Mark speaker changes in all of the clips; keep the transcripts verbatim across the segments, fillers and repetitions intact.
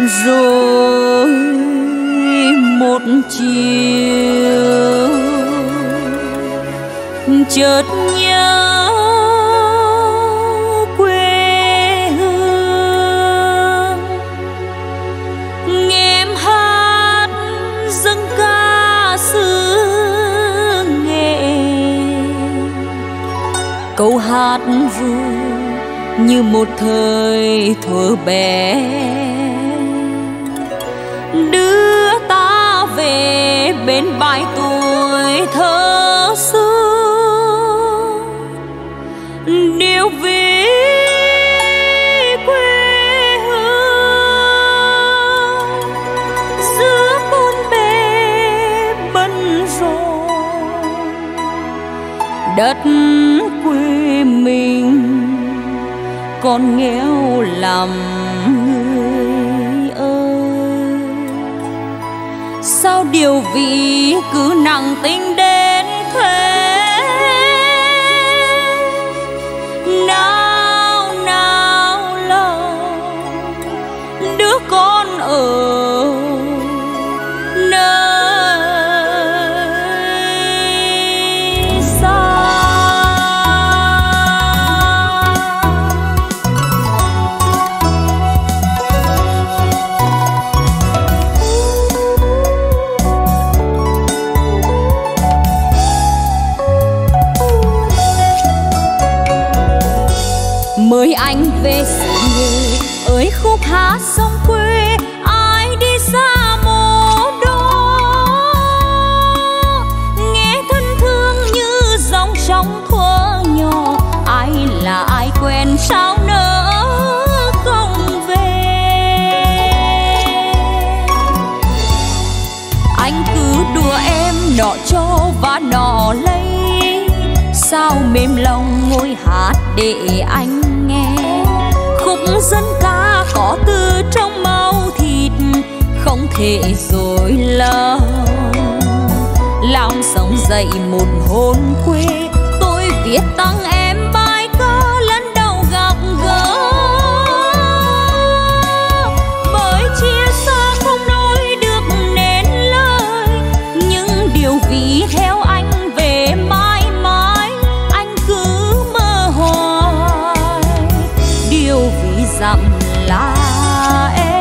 Speaker 1: rồi một chiều chợt nhớ quê hương, nghe em hát dâng ca xứ nghệ. Câu hát ru như một thời thuở bé, đưa ta về bên bãi tuổi thơ xưa. Điều vì quê hương giữa bốn bề bận rộn, đất quê mình còn nghèo lắm người ơi. Sao điều vị cứ nặng tình đến thế? Nào nào lòng đứa con ở nơi xa. Mời anh về xứ người ơi khúc hát sông quê, ai đi xa mồ đó nghe thân thương như dòng sông thuở nhỏ. Ai là ai quen sao nỡ không về? Anh cứ đùa em nọ cho và nọ lấy, sao mềm lòng ngồi hát để anh nghe. Khúc dân ca có từ trong máu thịt, không thể dối lòng. Làm sống dậy một hồn quê, tôi viết tặng em bài ca lần đầu gặp gỡ. Bởi chia xa không nói được nên lời, những điều vì theo anh về mãi mãi. Anh cứ mơ hoài điều vì dặm là em.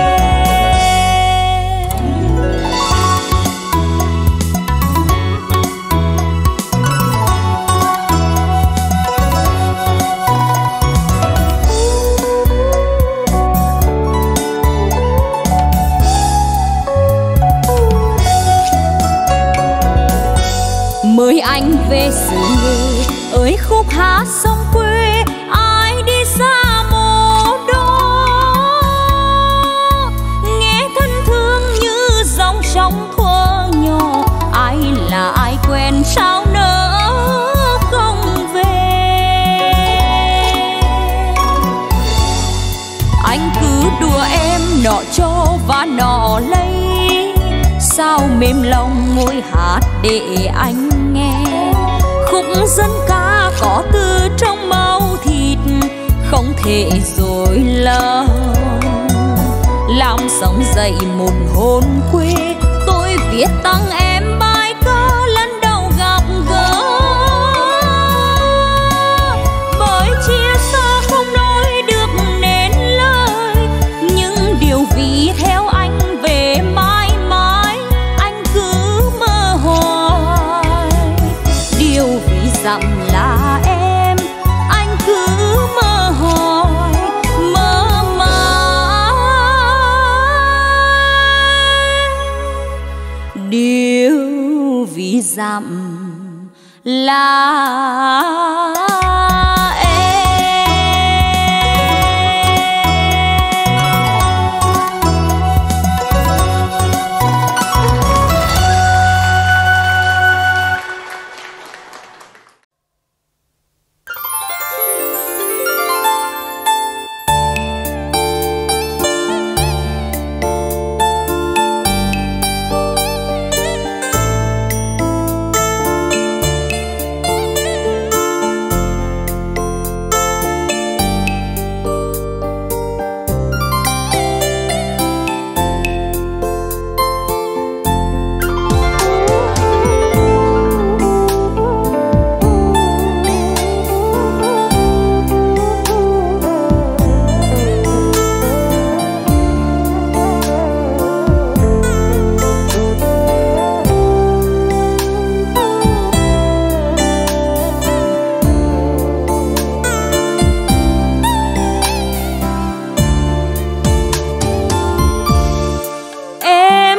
Speaker 1: Mời anh về xứ người ơi khúc hát sông quê, ai đi xa mồ đó nghe thân thương như dòng sông thuở nhỏ. Ai là ai quen sao nỡ không về? Anh cứ đùa em nọ cho và nọ lấy, sao mềm lòng ngồi hát để anh nghe. Khúc dân ca có từ trong máu thịt, không thể dối lòng. Làm sống dậy một hồn quê, tôi viết tặng em bài ca lần đầu gặp gỡ. Bởi chia xa không nói được nên lời, những điều vì theo anh về mãi mãi. Anh cứ mơ hoài điều vì dặm là em. Anh cứ mơ hoài mơ mãi điều vì dặm là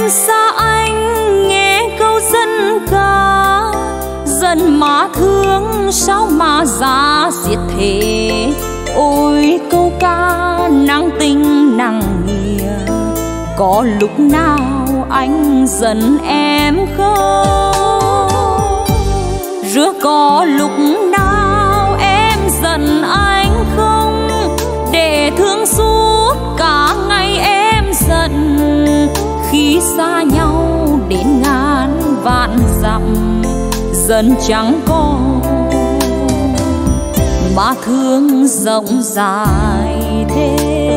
Speaker 1: xa anh nghe câu dân ca, dân mà thương sao mà giá diệt thế. Ôi câu ca nặng tình nặng nghĩa, có lúc nào anh giận em không? Rứa có lúc nào em giận anh không? Để thương suốt cả ngày em giận, khi xa nhau đến ngàn vạn dặm dần chẳng còn mà thương rộng dài thế.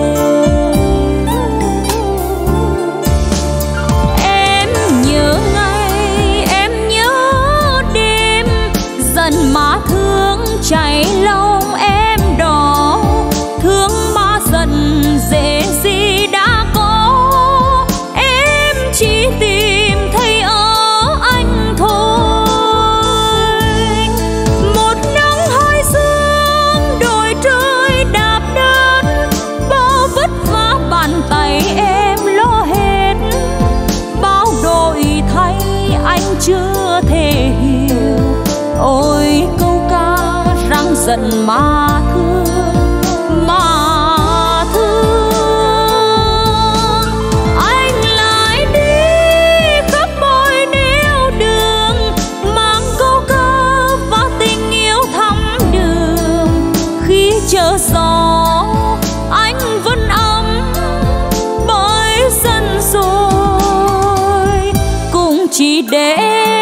Speaker 1: Em nhớ ngày em nhớ đêm, dần mà thương chảy lòng em đỏ. Thương mà giận dễ gì đã có, em chỉ tìm thấy ở anh thôi. Một nắng hai sương đồi trời đạp đơn, bao vất vả bàn tay em lo hết. Bao đổi thay anh chưa thể hiểu, ôi câu ca răng giận mà thương mà thương. Anh lại đi khắp mọi nẻo đường, mang câu ca và tình yêu thắm đường. Khi chờ gió anh vẫn ấm bởi sân rồi, cũng chỉ để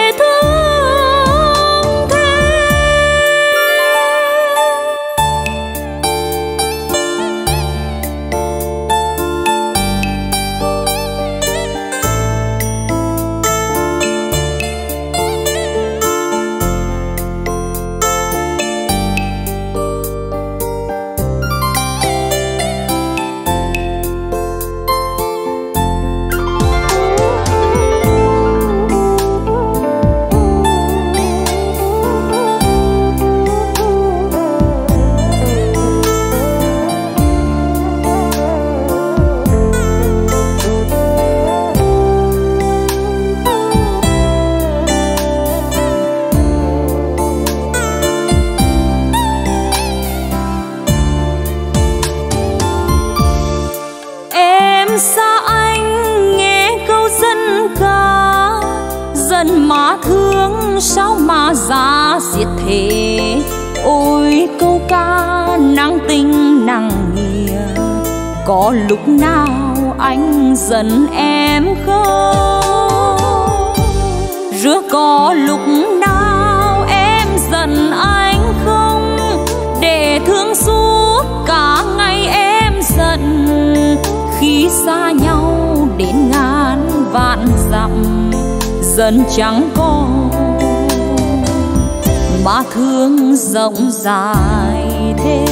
Speaker 1: mà thương sao mà giá diệt thế. Ôi câu ca nặng tình nặng nghĩa, có lúc nào anh giận em không? Rứa có lúc nào em giận anh không? Để thương suốt cả ngày em giận, khi xa nhau đến ngàn vạn dặm dần chẳng còn mà thương rộng dài thế.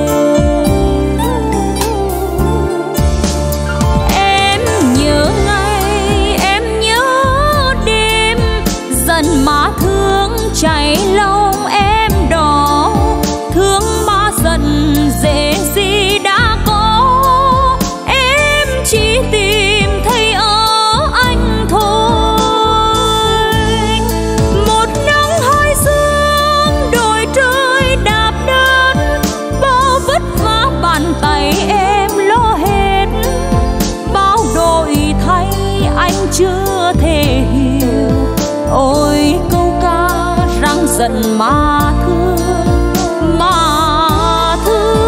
Speaker 1: Em nhớ ngày em nhớ đêm, dần mà thương chảy lòng em đỏ. Thương mà giận dễ gì đã có, em chỉ tìm thấy ở anh thôi. Một nắng hai sương đồi trời đạp đơn, bao vất vả bàn tay em lo hết. Bao đổi thay anh chưa thể hiểu, ôi câu ca răng giận mà thương mà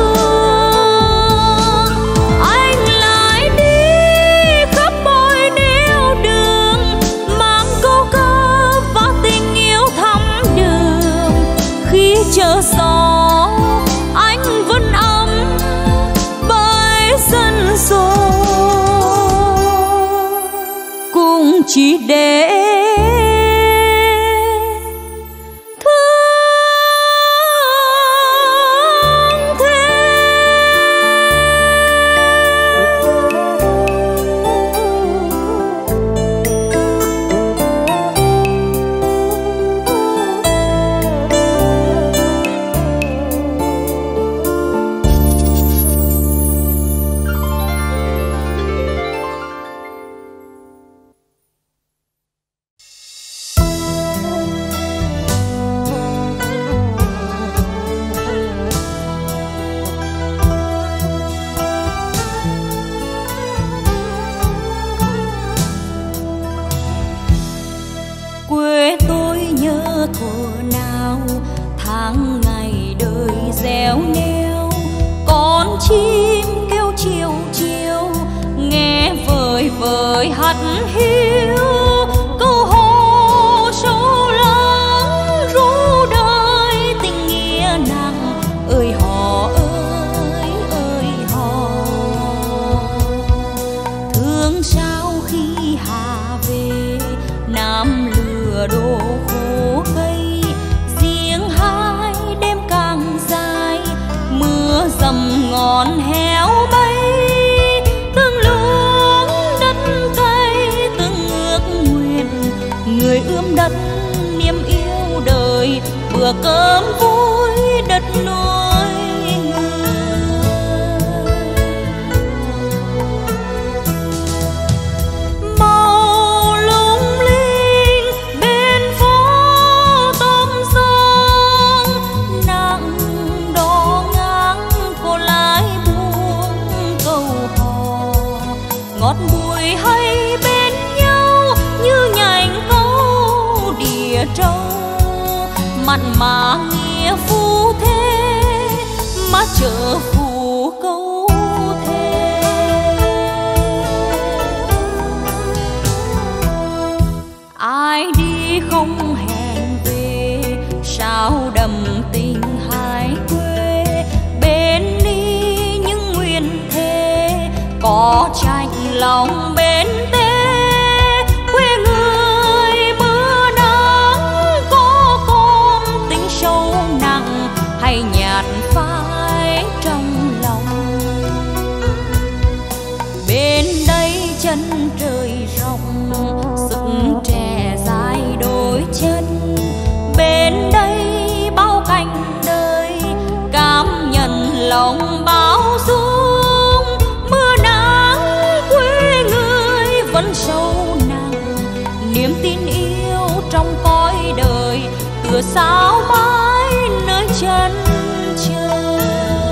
Speaker 1: thương. Anh lại đi khắp mọi nẻo đường, mang câu ca và tình yêu thắm đường. Khi chờ gió anh vẫn ấm bởi sân rồi, cũng chỉ để mưa thuở nào, tháng ngày đời réo nêu. Con chim kêu chiều chiều, nghe vời vời hắt hiu. Câu hò sâu lắng ru đời tình nghĩa nặng. Ơi hò ơi ơi hò, thương sao khi hạ về Nam lửa đổ khô cây. Riêng hai đêm càng dài, mưa dầm ngọn héo bay. Tương luống đất cay, tương ước nguyện, người ươm đất niềm yêu đời. Bữa cơm vui đất nuôi người. Màu lung linh bên phố tôm sông, nặng đò ngang cô lái buông câu hò. Ngọt bùi hay bên nhau như nhành câu đìa trâu. Mặn mà nghĩa phu thế, mà chợ phù câu thế. Ai đi không hẹn về, sao đậm tình hai quê. Bên đi những nguyên thế, có tranh lòng bên tế. Quê người mưa nắng, có con tình sâu nặng hay nhạt phai trong lòng. Bên đây chân trời rộng, sức trẻ dài đôi chân. Bên đây bao cảnh đời, cảm nhận lòng bao dung. Mưa nắng quê người vẫn sâu nặng, niềm tin yêu trong cõi đời. Tựa sao mãi nơi chân trời.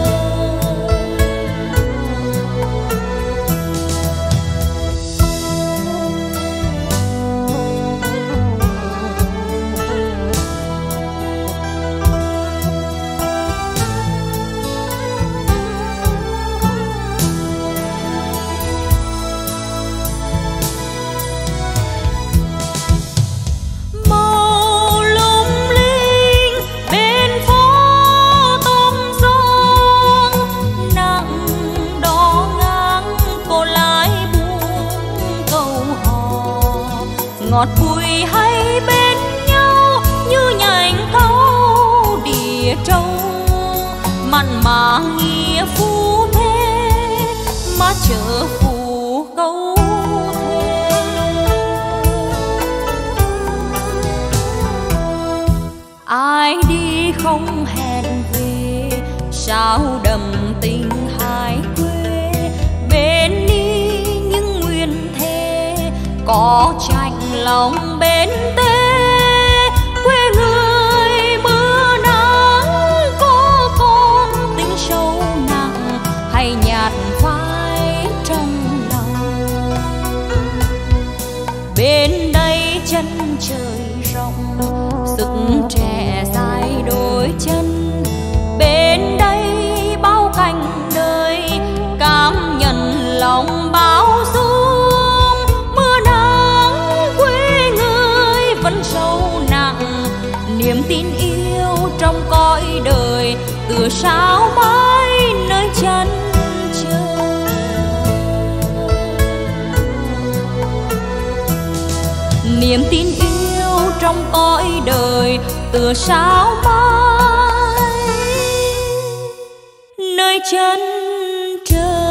Speaker 1: Màu lung linh bên phố tôm sông, nặng đò ngang cô lái buông câu hò. Ngọt bùi hay bên nhau như nhành câu đìa trâu. Mặn mà nghĩa phu thế, mà chợ phù câu thế. Ai đi không hẹn về, sao đậm tình hai quê. Bên đi những nguyên thế, có tranh lòng bên tế. Quê người mưa nắng, có con tình sâu nặng hay nhạt phai trong lòng. Bên đây chân trời rộng, sức trẻ dài đôi chân. Bên đây bao cảnh đời, cảm nhận lòng bao dung. Mưa nắng quê người vẫn sâu nặng, niềm tin yêu trong cõi đời. Tựa sao mãi nơi chân trời. Niềm tin yêu trong cõi đời, tựa sao mãi nơi chân trời.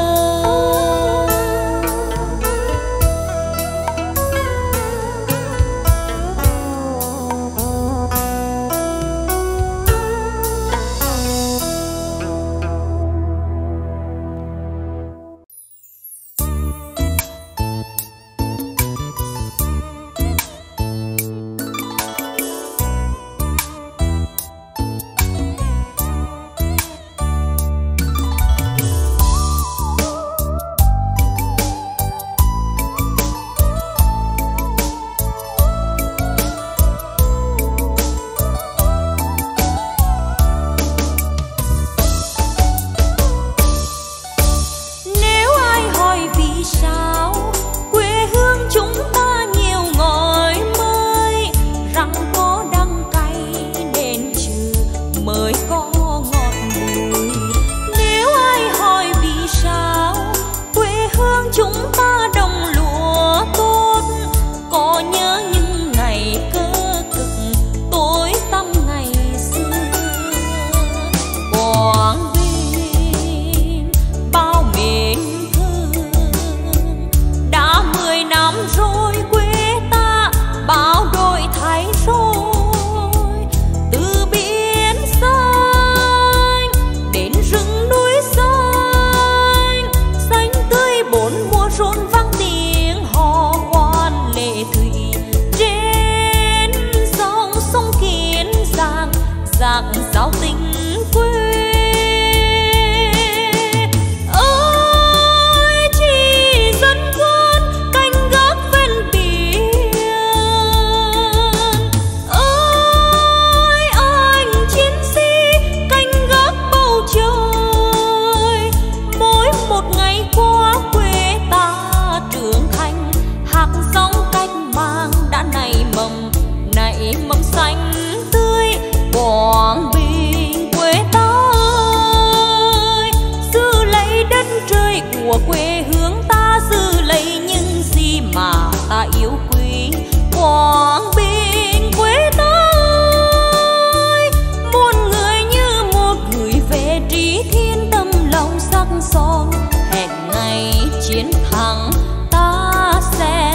Speaker 1: yêu quý. Quảng Bình quê ta ơi, muôn người như một gửi về Trí Thiên, tâm lòng sắc son. Hẹn ngày chiến thắng ta sẽ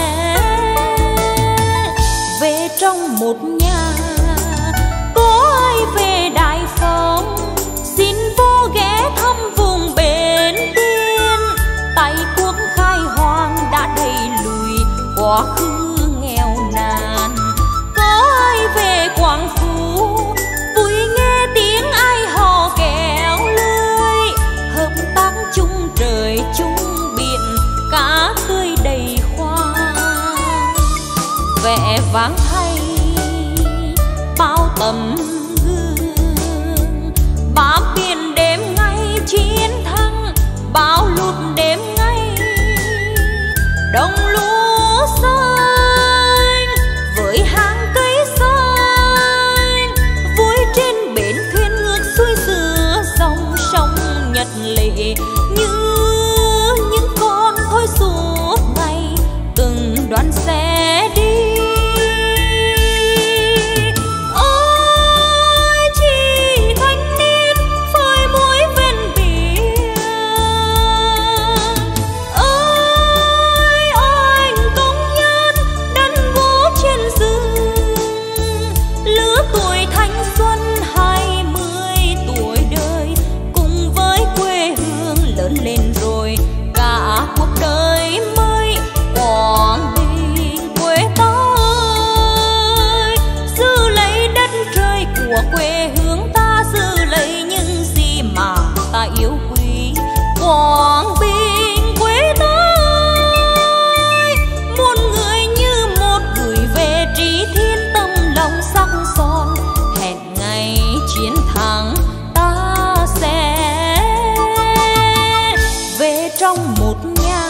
Speaker 1: về trong một nhà. Có ai về Đại Phong, xin vô ghé thăm vùng bến Tiên. Tay quốc khai hoang đã đẩy lùi quá khứ nghèo nàn. Có ai về Quảng Phú, vui nghe tiếng ai hò kéo lưới. Hợp tác chung trời chung biển, cá tươi đầy khoang. Vẻ vang hay bao tấm gương, bám biển đêm ngày chiến thắng, bao lụt đêm ngày đồng lúa xanh. Với hàng cây xanh vui trên bến thuyền ngược xuôi giữa dòng sông nhật lệ, như những con thôi suốt ngày từng đoàn xe đi. Quê hương ta giữ lấy những gì mà ta yêu quý. Quảng Bình quê ta ơi, muôn người như một gửi về Trí Thiên, tâm lòng sắc son. Hẹn ngày chiến thắng ta sẽ về trong một nhà.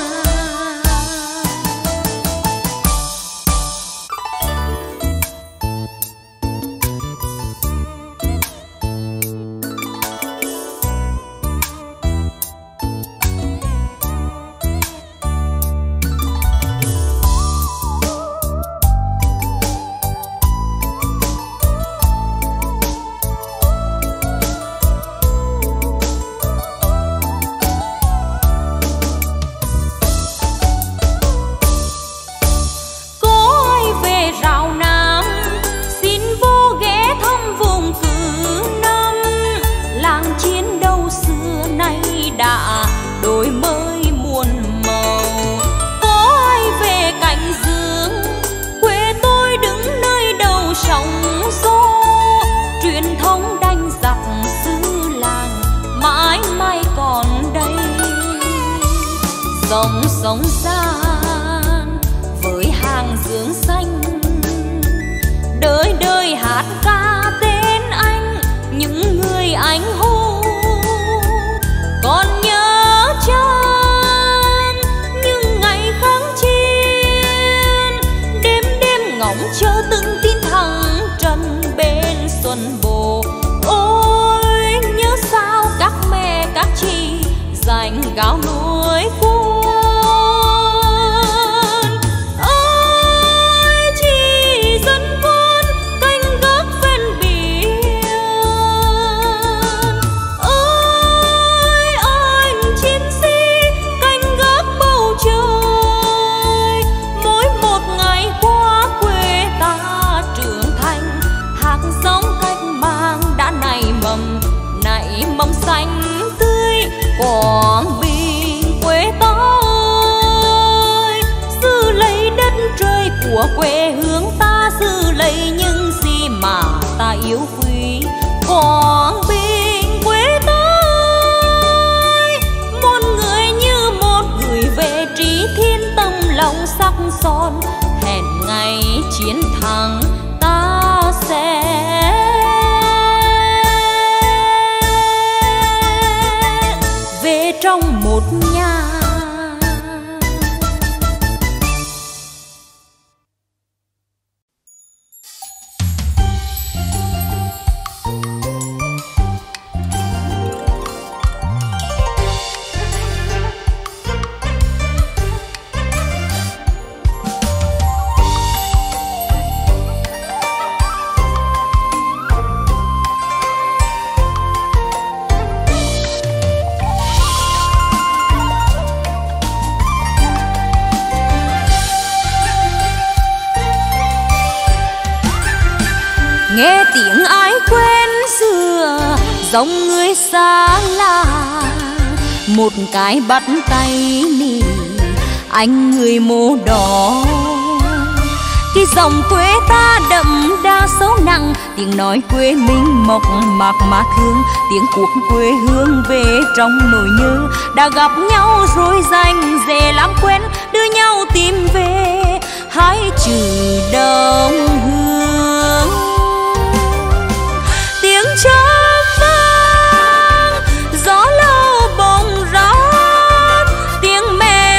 Speaker 1: Đã đổi mới muôn màu. Có ai về Cảnh Dương, quê tôi đứng nơi đầu sóng gió. Truyền thống đánh giặc xứ làng mãi mãi còn đây. Dòng sông Giang với hàng dương xanh, đời đời hát ca tên anh, những người anh hùng. Còn nhớ chân những ngày kháng chiến, đêm đêm ngóng chờ từng tin thắng trận bên Xuân Bồ. Ôi nhớ sao các mẹ các chị dành gạo nuôi quân. Ôi chị dân quân canh gác ven biển. Nảy mầm xanh tươi Quảng Bình quê ta ơi, giữ lấy đất trời của quê hương ta, giữ lấy những gì mà ta yêu quý. Quảng Bình quê ta ơi, muôn người như một gửi về Trí Thiên, tâm lòng sắc son. Hẹn ngày chiến thắng ta sẽ trong một nhà. nghe tiếng ai quen xưa giống người xa lạ, một cái bắt tay nì anh người mô đỏ. Khi dòng quê ta đậm đa sâu nặng, tiếng nói quê mình mộc mạc mà thương, tiếng cuộc quê hương về trong nỗi nhớ. Đã gặp nhau rồi dành dễ làm quen, đưa nhau tìm về hai chữ đồng hương. Tiếng chớp vang gió lâu bồng rát, tiếng mẹ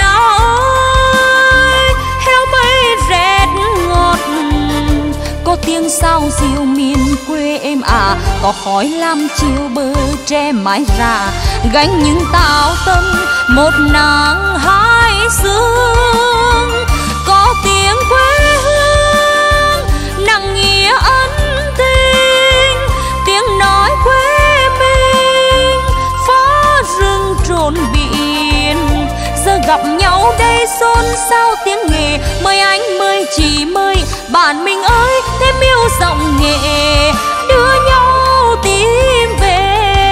Speaker 1: ơi heo mây rét ngọt. Có tiếng sao diều miền quê em à, có khói lam chiều bờ tre mái ra, gánh những tao tâm một nắng hai sương. Có tiếng quê hương nặng nghĩa ân tình, tiếng nói quê mình phá rừng trồn biển. Giờ gặp nhau đây xôn xao tiếng nghề, mời anh mời chị mời bạn mình ơi, thêm yêu giọng nghệ đưa nhau tìm về.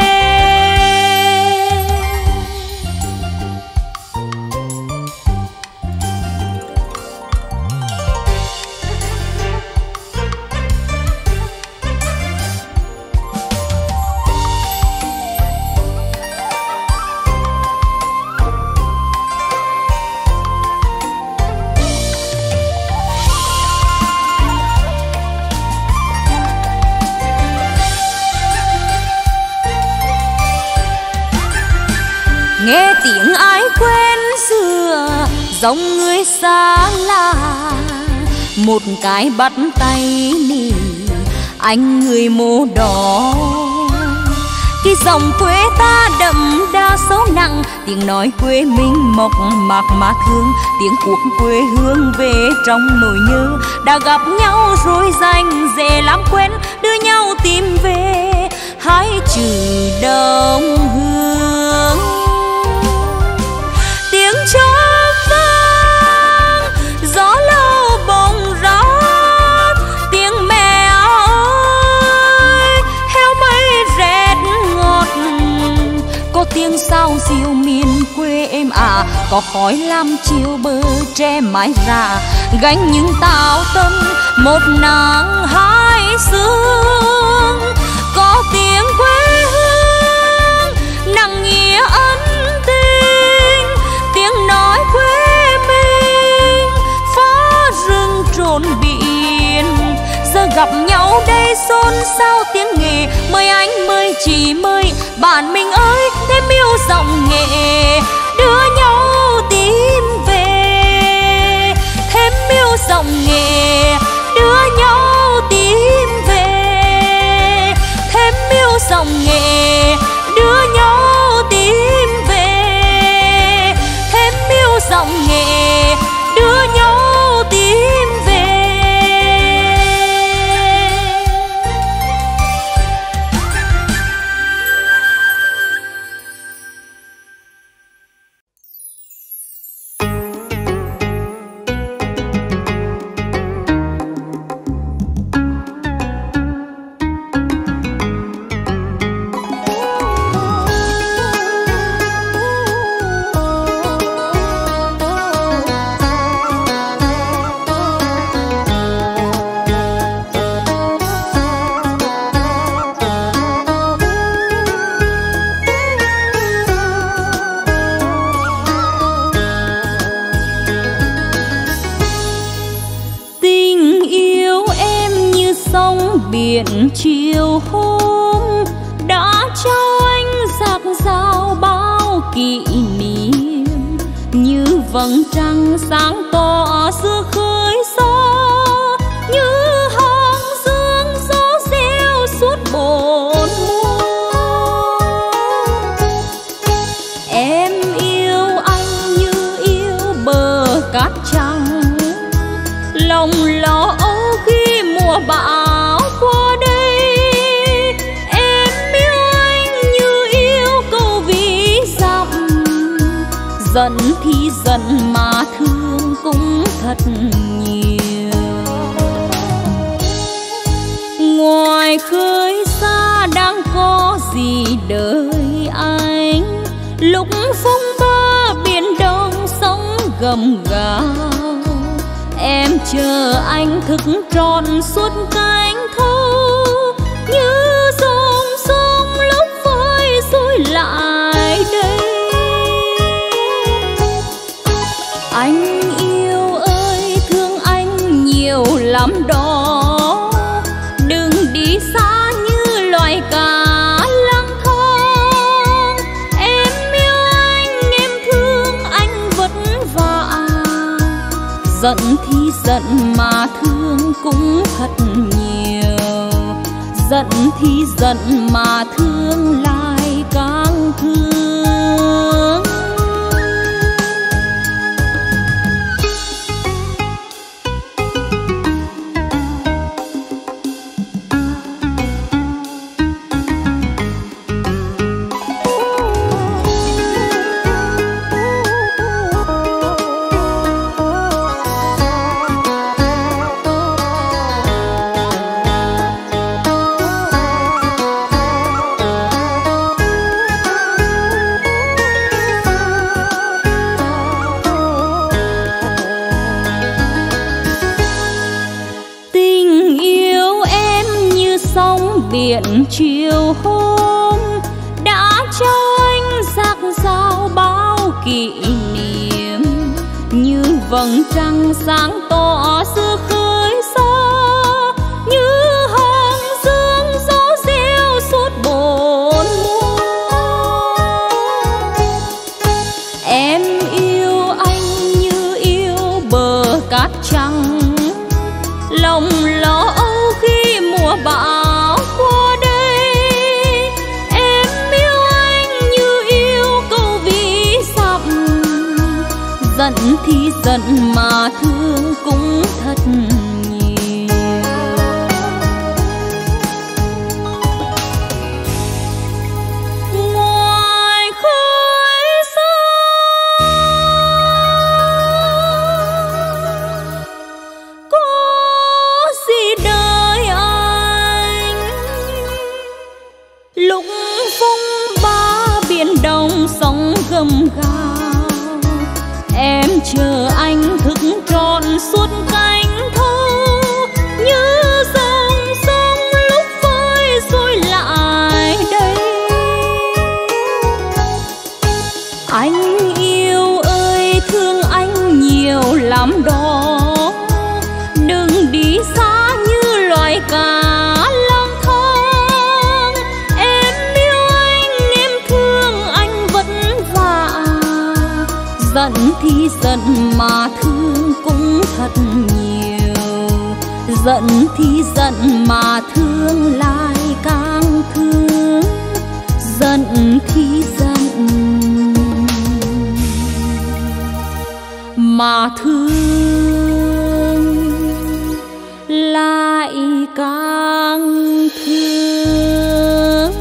Speaker 1: Nghe tiếng ai quen xưa giống người xa lạ, một cái bắt tay nì anh người mô đỏ. Khi dòng quê ta đậm đa sâu nặng, tiếng nói quê mình mộc mạc mà thương, tiếng cuộc quê hương về trong nỗi nhớ. Đã gặp nhau rồi dành dễ làm quen, đưa nhau tìm về hai chữ đồng hương. Tiếng chớp vang gió lâu bồng rát, tiếng mẹ ơi heo mây rét ngọt. Có tiếng sao diều miền quê em à, có khói lam chiều bờ tre mái ra, gánh những tao tâm một nắng hai sương. Có tiếng quê hương nặng nghĩa ân tình, tiếng nói quê mình phá rừng trồn biển. Giờ gặp nhau đây xôn xao tiếng nghề, mời anh mời chị mời bạn mình ơi, thêm yêu giọng nghệ đưa nhau tìm về. Thêm yêu giọng nghệ đưa nhau tìm về. Thêm yêu giọng nghệ đưa nhau tìm về. Thêm yêu giọng nghệ đưa nhau tìm về. Biển chiều hôm đã cho anh giạt rào bao kỷ niệm, như vầng trăng sáng tỏ giữa khơi gió, như hòn dương gió reo suốt bốn mùa. Em yêu anh như yêu bờ cát trắng, lòng lo âu khi mùa bão qua đây. Em yêu anh như yêu câu ví dặm, giận thì giận mà thương cũng thật nhiều. gầm gào. Em chờ anh thức trọn suốt cánh thâu, như dòng sông lúc vơi rồi lại đây. Anh yêu ơi, thương anh nhiều lắm đó, đừng đi xa như loài cá lang thang. Em yêu anh, em thương anh vất vả, giận thì giận mà thương cũng thật nhiều, giận thì giận mà thương lại càng thương. Biển chiều hôm đã cho anh dạt dào bao kỷ niệm, như vầng trăng sáng tỏ giữa khơi xa, như hàng dương gió reo suốt bốn mùa. Em yêu anh như yêu bờ cát trắng, lòng lo âu khi mùa bão qua đây. Em yêu anh như yêu câu ví dặm, giận thì giận mà thương cũng thật nhiều. Ngoài khơi xa có gì đời anh, lúc phong ba biển đông sóng gầm gào. Em chờ anh thức trọn suốt cánh thâu, như dòng sông lúc vơi rồi lại đây. Anh yêu ơi, thương anh nhiều lắm đó, đừng đi xa như loài cá lang thang. Em yêu anh, em thương anh vất vả, giận thì giận mà thương cũng thật nhiều, giận thì giận mà thương lại càng thương, giận thì giận mà thương lại càng thương.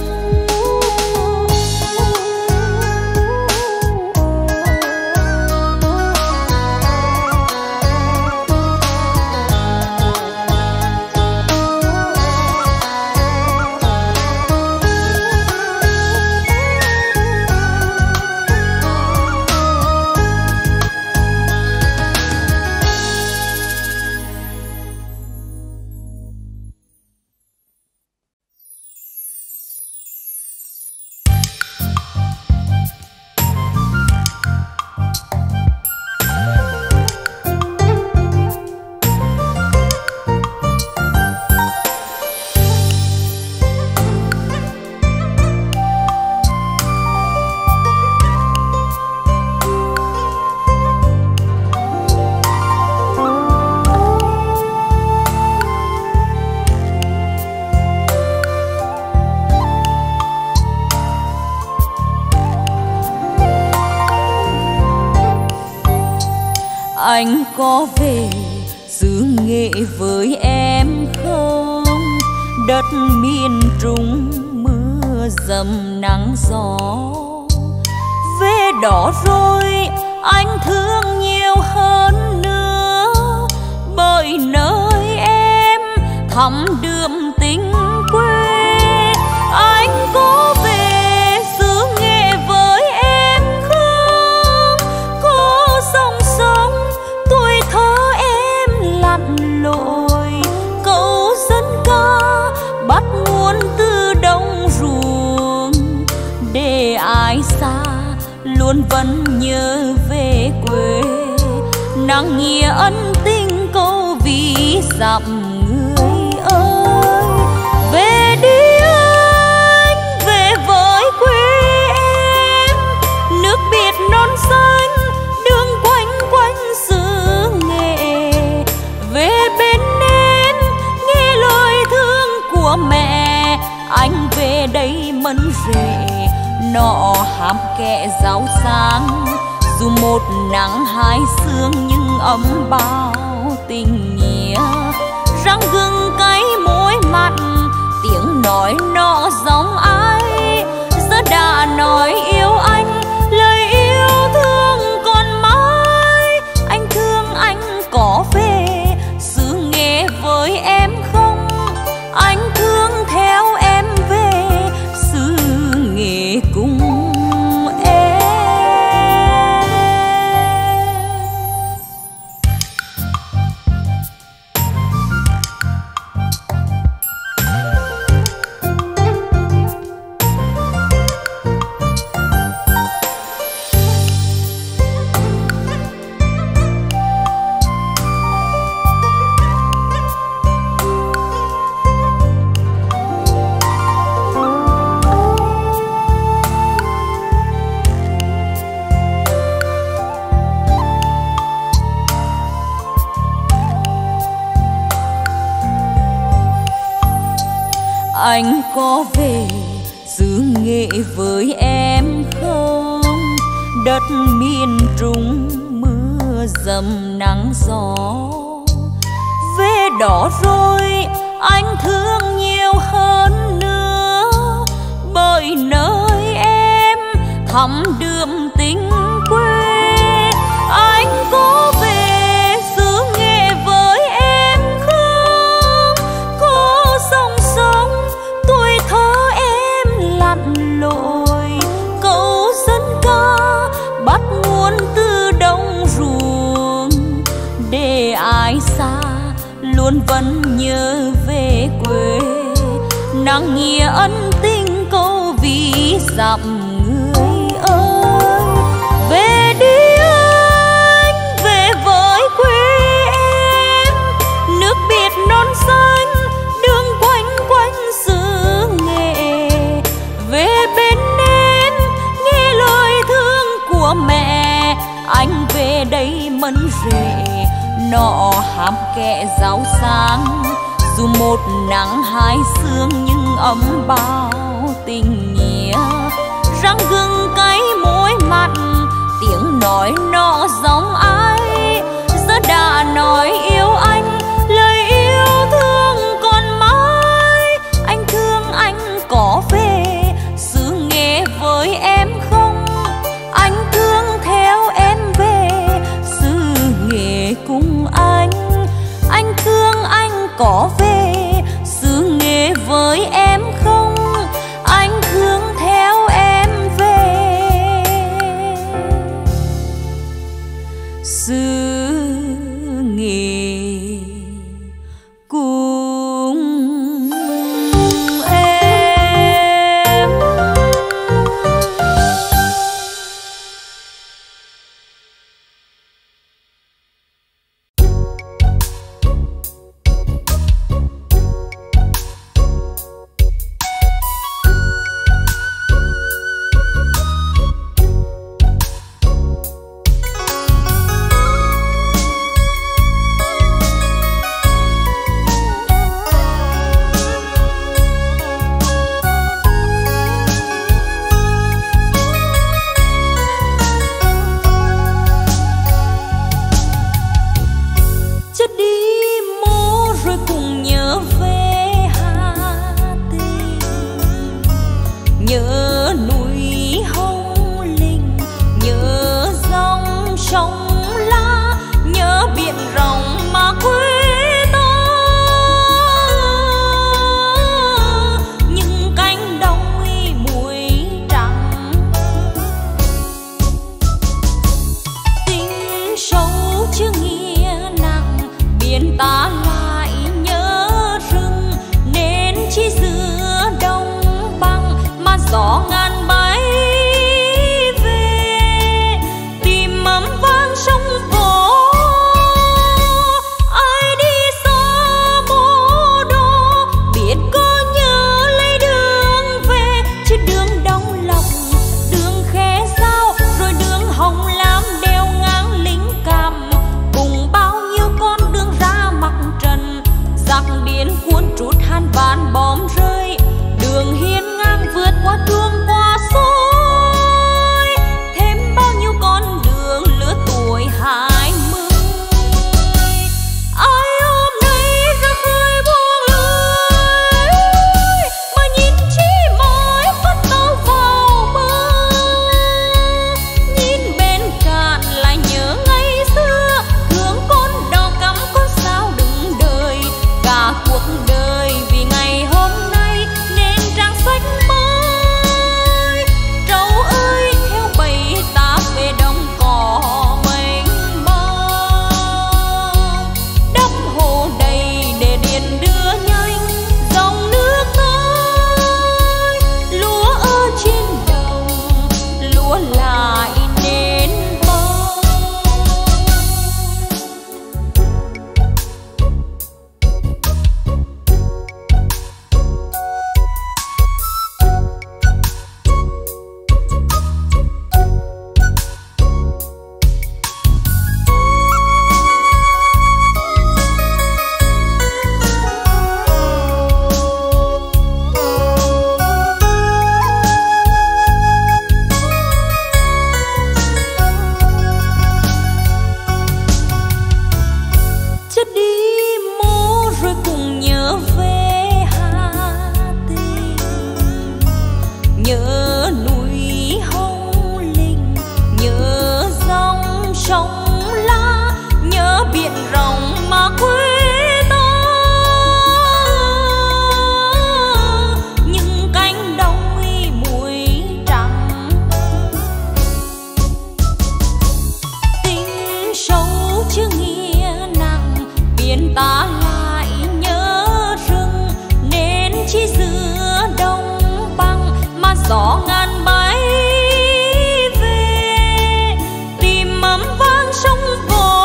Speaker 1: Anh có về xứ Nghệ với em không? Đất miền Trung mưa dầm nắng gió. Về đó rồi anh thương nhiều hơn nữa, bởi nơi em thắm đượm tình quê. Anh có về xứ Nghệ với em không? Có dòng sông lặn lội. Câu dân ca bắt nguồn từ đồng ruộng, để ai xa luôn vẫn nhớ về quê. Nặng nghĩa ân tình câu ví dặm người ơi. Về đi anh, về với quê em, nước biển non xanh đường quanh quanh xứ Nghệ. Về bên em nghe lời thương của mẹ, anh về đây mân rể nọ hàm kẹ rau sáng. Dù một nắng hai sương nhưng ấm bao tình nghĩa. Răng gừng cay môi mặn tiếng nói nọ giống ai. Giờ đã nói yêu anh, lời yêu thương còn mãi. Anh thương anh có về xứ Nghệ với em không? Anh thương theo em về xứ Nghệ cùng em. Anh có về xứ Nghệ với em không? Đất miền Trung mưa dầm nắng gió. Về đó rồi anh thương nhiều hơn nữa, bởi nơi em thắm đượm tình quê. Anh có về xứ Nghệ với em không? Có sông sông tuổi thơ em lặn lội. Câu dân ca bắt nguồn từ đồng ruộng, để ai xa luôn vẫn nhớ về quê. Nặng nghĩa ân tình câu ví dặm người ơi. Về đi anh, về với quê em, nước biển non xanh đường quanh quanh xứ Nghệ. Về bên em nghe lời thương của mẹ, anh về đây mân rể nọ hàm kẹ rau sáng. Dù một nắng hai sương nhưng ấm bao tình nghĩa. Răng gừng cay môi mặn tiếng nói nọ giống ai. Giờ đã nói yêu anh, lời yêu thương còn mãi. Anh thương anh có về xứ Nghệ với em không? Anh thương theo em về xứ Nghệ cùng anh. Anh thương anh có về xứ Nghệ với em không? Anh thương theo em về xứ Nghệ cùng em. gió ngàn bay về tìm mắm vang sông vỗ. Ai đi xa mô đô biết có nhớ lấy đường về, chứ đường Đông Lộc, đường Khe Sao, rồi đường Hồng Lam đeo ngang lính Cam, cùng bao nhiêu con đường ra mặt trần. Giặc điên cuốn trút han vạn bom rơi, đường hiên ngang vượt qua chuông qua suối, thêm bao nhiêu con đường lứa tuổi hai mươi. Ai hôm nay ra khơi buông lưới mà nhìn chỉ mỏi con tàu vào bờ, nhìn bên cạn lại nhớ ngày xưa, thương con đò cắm con sao đừng đời. Cả cuộc đời vì ngày hôm nay nên trang sách mới. Trâu ơi theo bầy ta về đồng cỏ mênh mông, đắp hồ đầy để điện đưa nhanh dòng nước tới. Lúa ở trên đồng, lúa lại nên bông. Chết đi mô rồi cùng nhớ về Hà Tĩnh, nhớ núi Hồng Linh, nhớ dòng sông La, nhớ biển rộng mà quê ta. Những cánh đồng uy mùi trắng, tình sâu chứ nghĩa nặng, biển ta lại nhớ rừng, nên chỉ giữa đông băng mà gió ngàn bay về tìm mắm vang sông vỗ.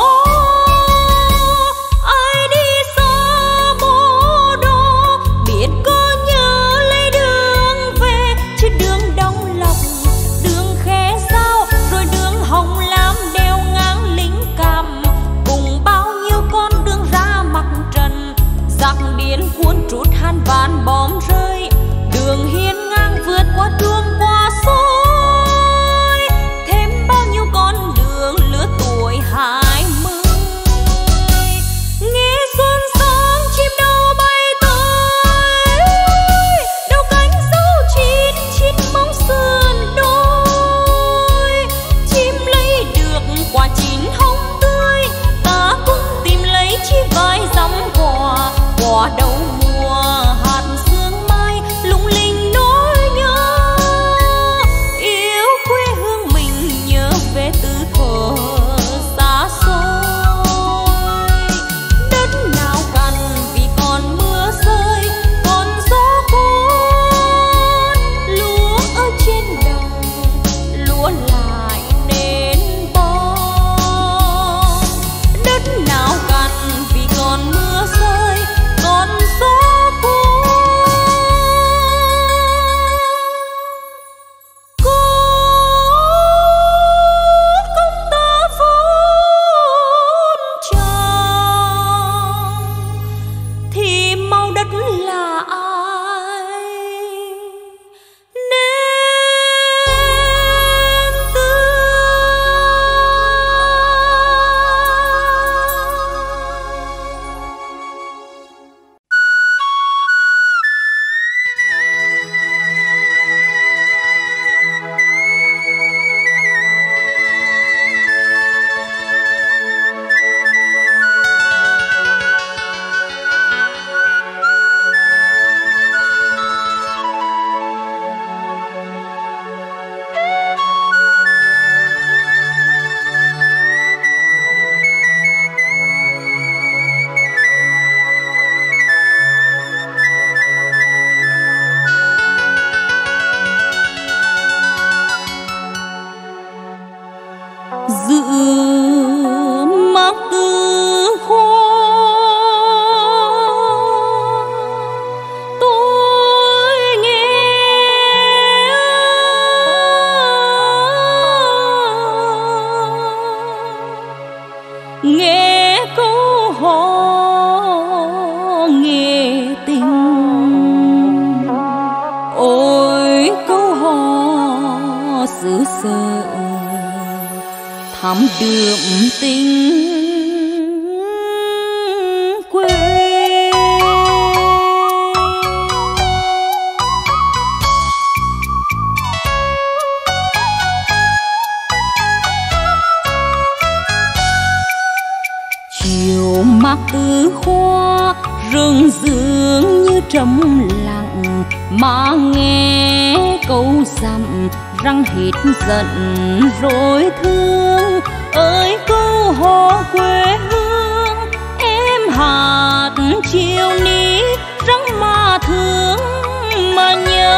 Speaker 1: Ai đi xa mô đô biết có nhớ lấy đường về, chứ đường Đông Lộc, đường Khe Sao, rồi đường Hồng Lam đeo ngang lính Cam, cùng bao nhiêu con đường ra mặt trần. Giặc điên cuốn trút han vạn bom rơi, đường hiên ngang vượt qua chuông qua suối, thêm bao nhiêu con đường lứa tuổi hai mươi. Nghe xuân sáng chim đâu bay tới, đâu cánh dấu chín chín mong sườn đôi. Chim lấy được quả chín hồng tươi, ta cũng tìm lấy chi vài dặm quà. Quả đầu mùa hạt sương mai lung linh nối thắm đượm tình quê. Chiều mát tứ hoa rừng dường như trầm lặng, mà nghe câu dặm răng hết giận rồi thương. Ơi câu hò quê hương em hát chiều ní răng mà thương mà nhớ.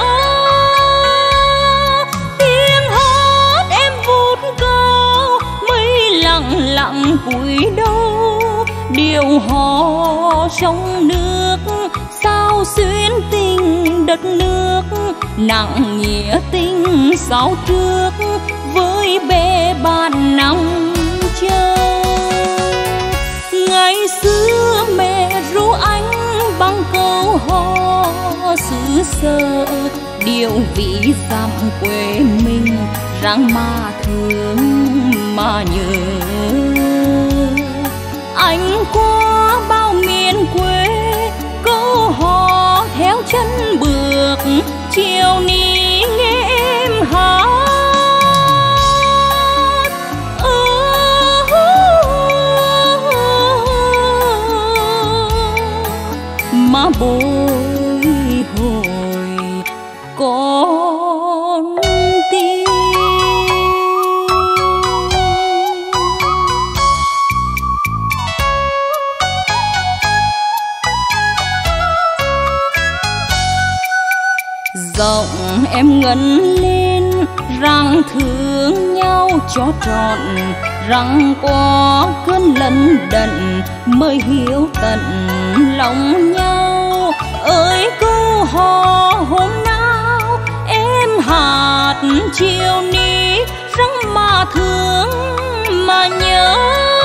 Speaker 1: Tiếng hát em vút cao mây lặng lặng cúi đầu, điều hò sông nước sao xuyên tình đất nước, nặng nghĩa tình sao trước với bè bạn năm châu. Ngày xưa mẹ ru anh bằng câu hò xứ sở, điều vị dặm quê mình răng mà thương mà nhớ. Anh qua bao miền quê câu hò theo chân bước, chiều ní nghe em hát. Mà bồi hồi con tim. Giọng em ngân lên rằng thương nhau cho trọn, rằng có cơn lân đận mới hiểu tận lòng nhau. Ơi câu hò hôm nào em hát chiều ní răng mà thương mà nhớ.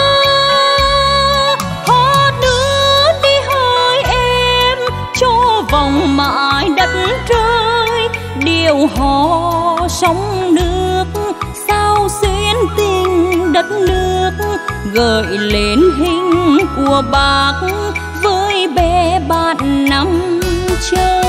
Speaker 1: Hát nữa đi hỡi em cho vòng mãi đất trời, điều hò sông nước sao xuyên tình đất nước, gợi lên hình của bác với bè bạn năm châu.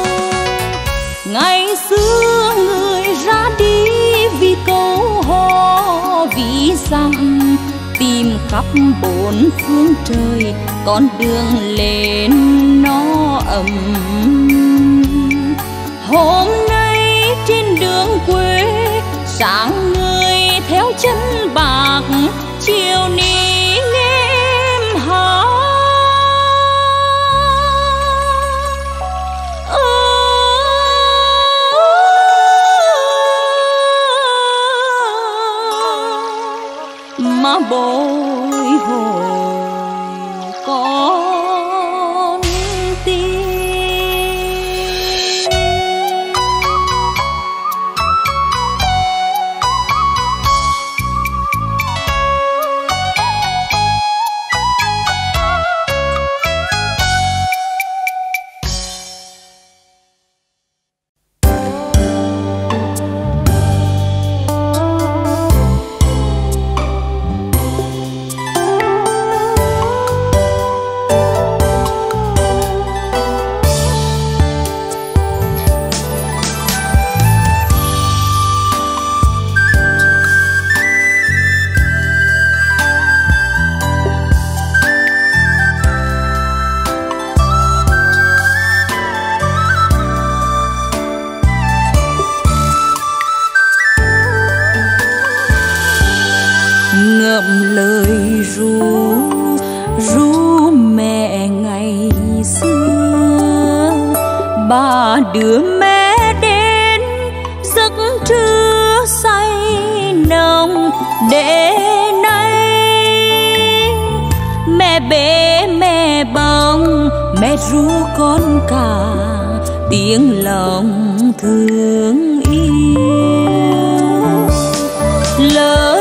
Speaker 1: Ngày xưa người ra đi vì câu hò vì dặm, tìm khắp bốn phương trời con đường lên nó ấm. Hôm nay trên đường quê sáng người theo chân bạc, chiều ní nghe em hát. Mà bồi hồi con tim. Ngậm lời ru ru mẹ ngày xưa, ba đứa mẹ đến giấc trưa say nồng. Để nay mẹ bế mẹ bồng, mẹ ru con cả tiếng lòng thương yêu. Lời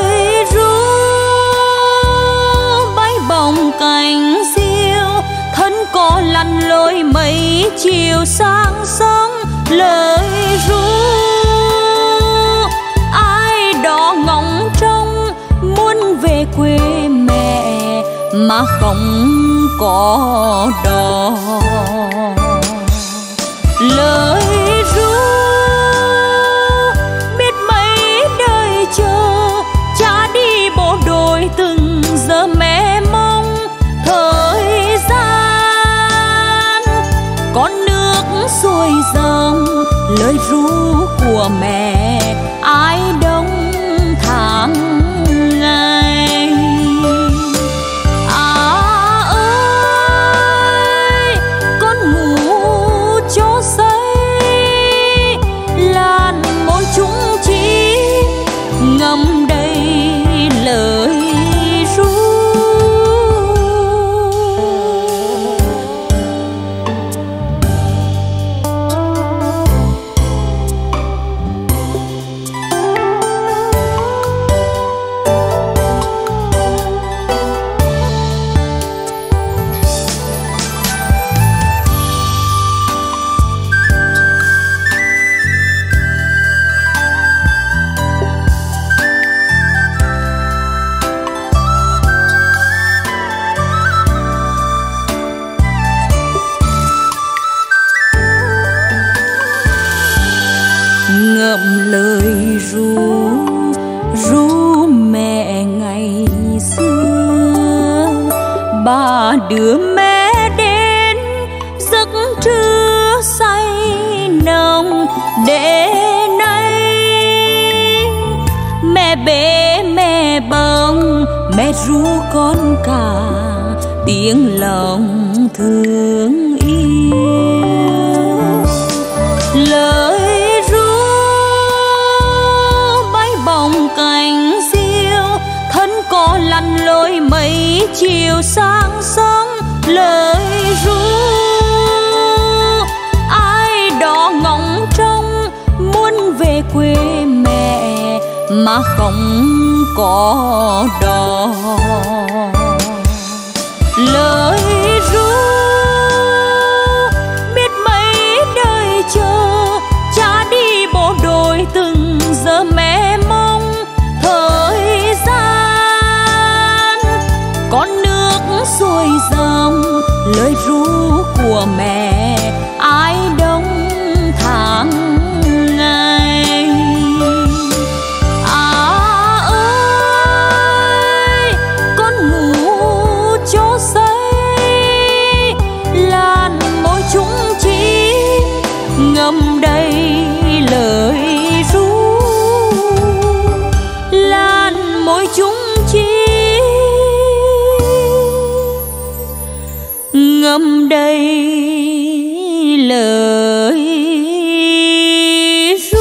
Speaker 1: cánh diêu thân có lăn lối mấy chiều sáng sớm. Lời ru ai đó ngóng trông mà không có đò. Lời ru biết mấy đời chờ, cha đi bộ đội từng giờ mẹ mong thời gian. Con nước xuôi dòng lời ru của mẹ ai đông tháng ngày. À ơi con ngủ chỗ xây, làn môi chúng chim ngầm đầy lời ru. Ngậm lời ru ru mẹ ngày xưa, bà đưa mẹ đến giấc trưa say nồng. Để nay mẹ bế mẹ bồng, mẹ ru con cả tiếng lòng thương yêu. Lời cành diêu thân có lăn lối mấy chiều sáng sớm. Lời ru ai đó ngóng trông muốn về quê mẹ mà không có đò. Lời ru biết mấy đời chờ, cha đi bộ đội từng giờ mẹ mong thời gian. Con nước xuôi dòng lời ru của mẹ ai đông tháng ngày. À ơi con ngủ chỗ xây, làn môi chúng chim ngầm đầy lời ru. Làn môi chúng chim ngầm đầy lời ru.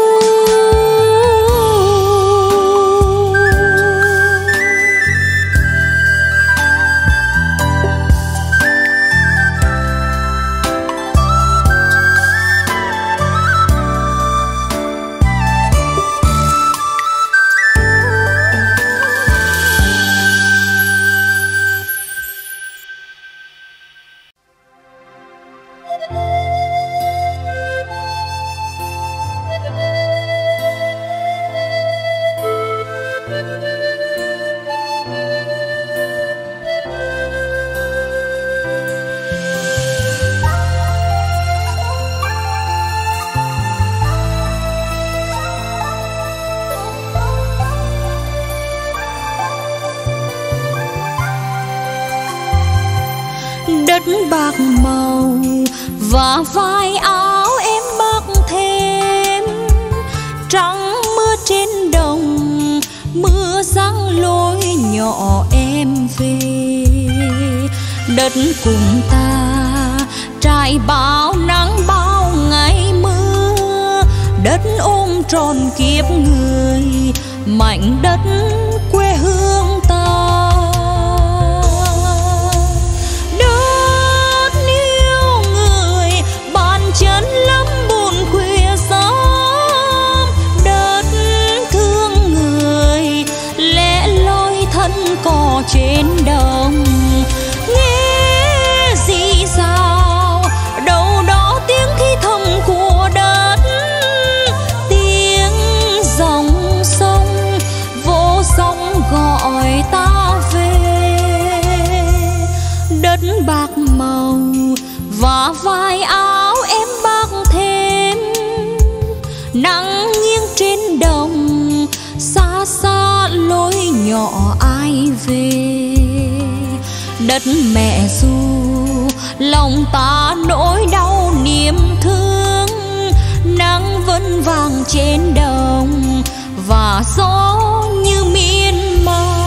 Speaker 1: Đất bạc màu và vai áo em bác thêm, trắng mưa trên đồng, mưa giăng lối nhỏ em về. Đất cùng ta trải bao nắng bao ngày mưa, đất ôm tròn kiếp người, mảnh đất quê hương ta. Chân lắm buồn khuya sớm, đất thương người lẻ loi thân cò trên đồng. Nghe rì rào đâu đó tiếng thi thầm của đất, tiếng dòng sông vô sông gọi và vai áo em bác thêm. Nắng nghiêng trên đồng, xa xa lối nhỏ ai về. Đất mẹ ru lòng ta nỗi đau niềm thương. Nắng vẫn vàng trên đồng và gió như miên man.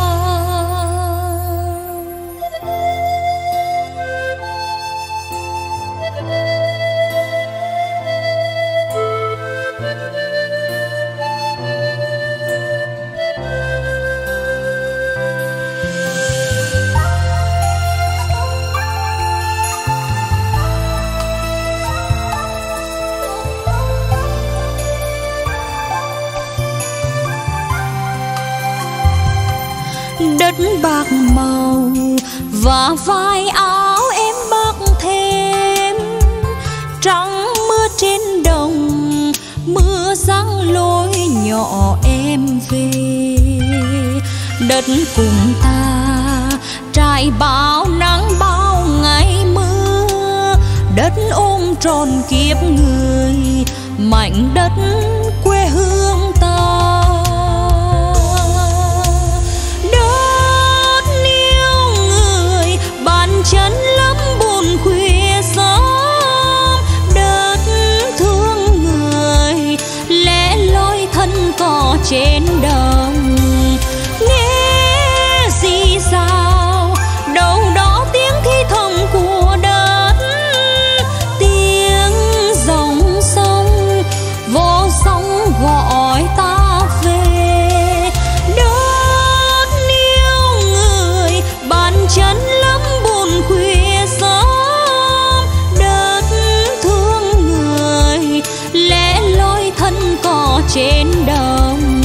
Speaker 1: Đất bạc màu và vai áo em bác thêm. Trắng mưa trên đồng, mưa giăng lối nhỏ em về. Đất cùng ta trải bao nắng bao ngày mưa. Đất ôm tròn kiếp người, mảnh đất quê hương ta. Chân lắm buồn khuya sớm. Đất thương người lẻ loi thân cỏ trên đồng. Nghe gì sao đâu đó tiếng thi thầm của đất. Tiếng dòng sông vô sóng gọi ta về. Đất yêu người bàn chân lắm khuya sớm. Đất thương người lẻ loi thân cỏ trên đồng.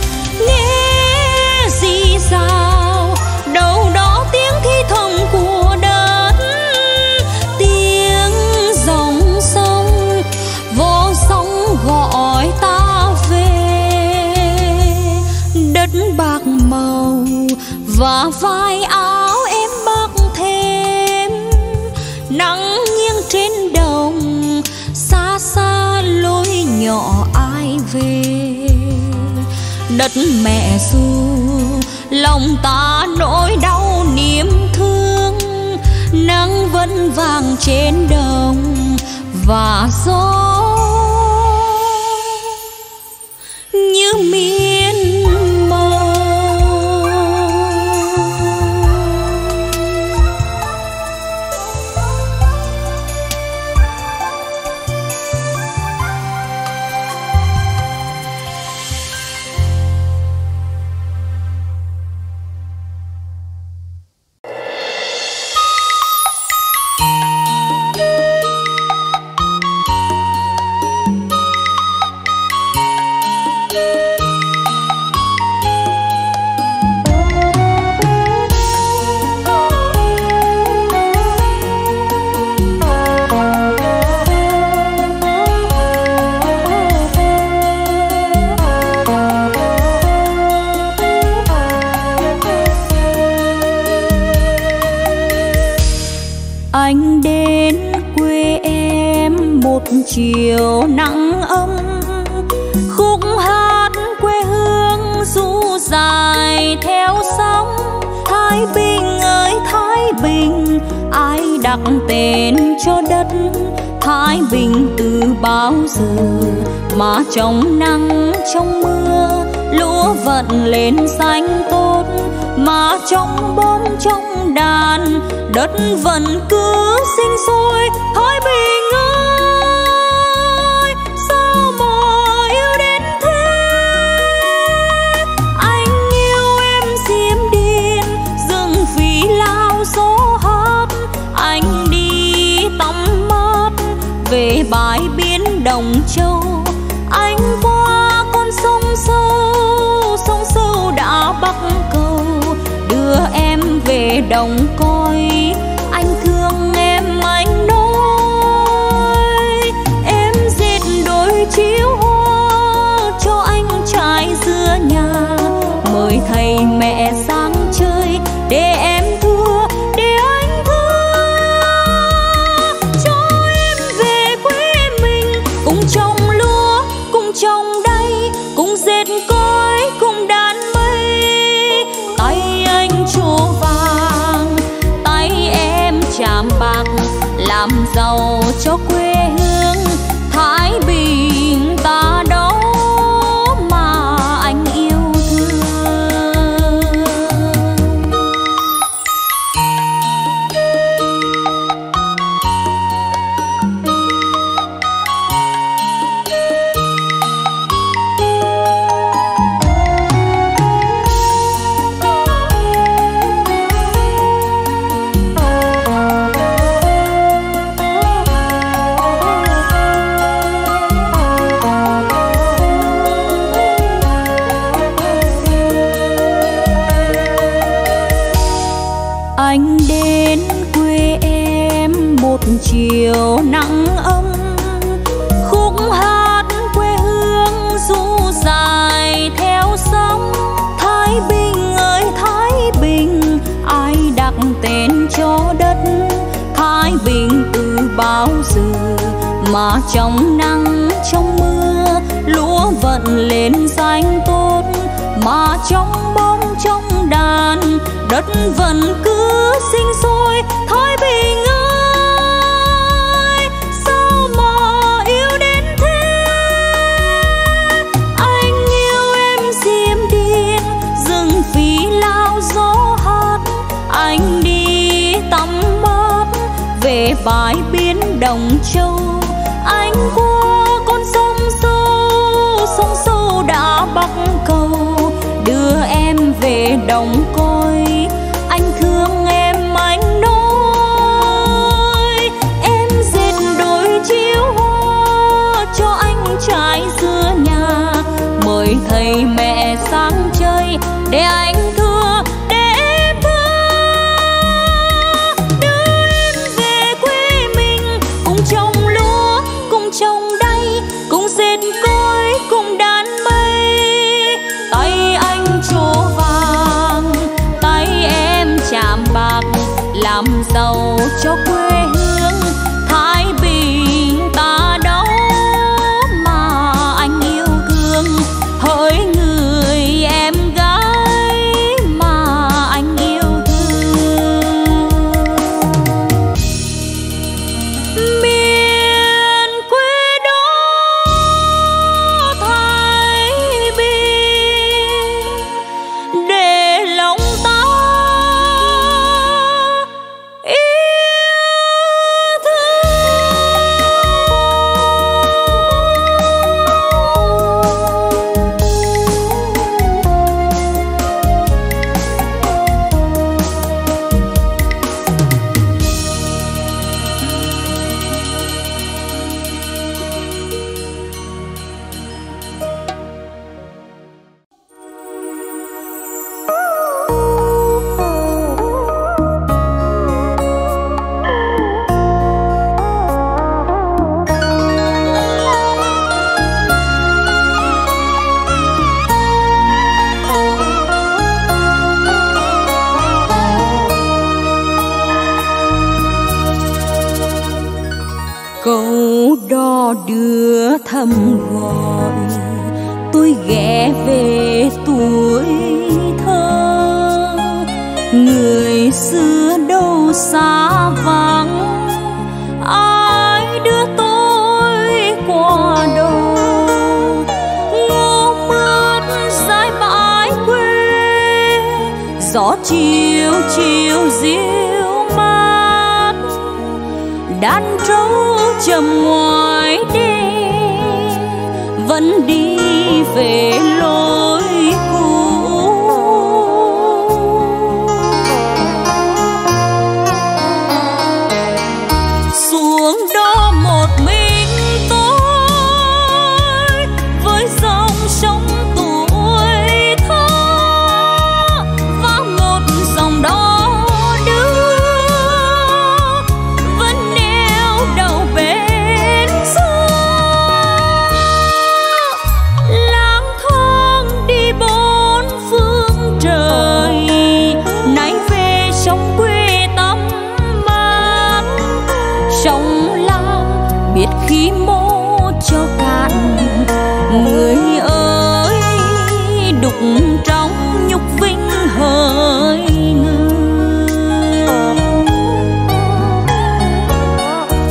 Speaker 1: Nghe gì sao đâu đó tiếng thi thầm của đất. Tiếng dòng sông vô sóng gọi ta về. Đất bạc màu và vai áo em bác thêm. Nắng nghiêng trên đồng, xa xa lối nhỏ ai về. Đất mẹ ru lòng ta nỗi đau niềm thương. Nắng vẫn vàng trên đồng và gió như miên man.
Speaker 2: Anh đến quê em một chiều nắng ấm. Khúc hát quê hương ru dài theo sóng. Thái Bình ơi Thái Bình, ai đặt tên cho đất Thái Bình từ bao giờ mà trong nắng trong mưa lúa vận lên xanh tốt, mà trong bom trong đàn đất vẫn cứ sinh sôi. Thái Bình ơi sao mà yêu đến thế, anh yêu em diêm điên rừng phí lao gió hát. Anh đi tắm mát về bãi biển Đồng Châu, anh qua con sông sâu, sông sâu đã bắc cầu đưa em về đồng coi. Anh thương em anh nói, em dệt đôi chiếu hoa cho anh trái dưa nhà. Mời thầy mẹ sang chơi để em thưa, để anh thưa.
Speaker 1: làm giàu cho quê hương Thái Bình ta đó mà anh yêu thương.
Speaker 2: Anh đến quê em một chiều nắng ấm, khúc hát quê hương ru dài theo sóng. Thái Bình ơi Thái Bình, ai đặt tên cho đất Thái Bình từ bao giờ mà trong nắng trong mưa lúa vận lên xanh tốt, mà trong bóng trong đàn đất vẫn cứ sinh sôi. Thái Bình ơi sao mà yêu đến thế, anh yêu em diêm điên rừng phi lao gió hát. Anh đi tắm mát về bãi biển Đồng Châu, anh qua con sông sâu, sông sâu đã bắc cầu đưa em về Đồng Côi. Anh thương em anh nói, em dệt đôi chiếu hoa cho anh trái dưa nhà. Mời thầy mẹ sang chơi để anh thưa, để em thưa. Đưa em về quê mình cùng trồng lúa, cùng trồng đay, cùng dệt cối, cùng đan mây. Tay anh trổ vàng, tay em chạm bạc, làm giàu cho quê hương Thái Bình ta đó mà anh yêu thương. Hỡi người em gái mà anh yêu thương, miền quê đó Thái Bình để lòng ta yêu câu đò đưa thầm gọi tôi ghé về tuổi thơ. Người xưa đâu xa vắng, ai đưa tôi qua đâu. Ngô mướt dải bãi quê, gió chiều chiều diêu mát. Đàn trâu chầm ngoài đê vẫn đi về lối cũ. Xuống đó một mình tôi với dòng sông tuổi thơ, và một dòng đó đưa vẫn neo đầu bên xưa. Lang thang đi bốn phương trời, nay về sông quê tắm mát. Sông Lam biết khi mô cho cạn, người ơi đục trong nhục vinh hỡi người.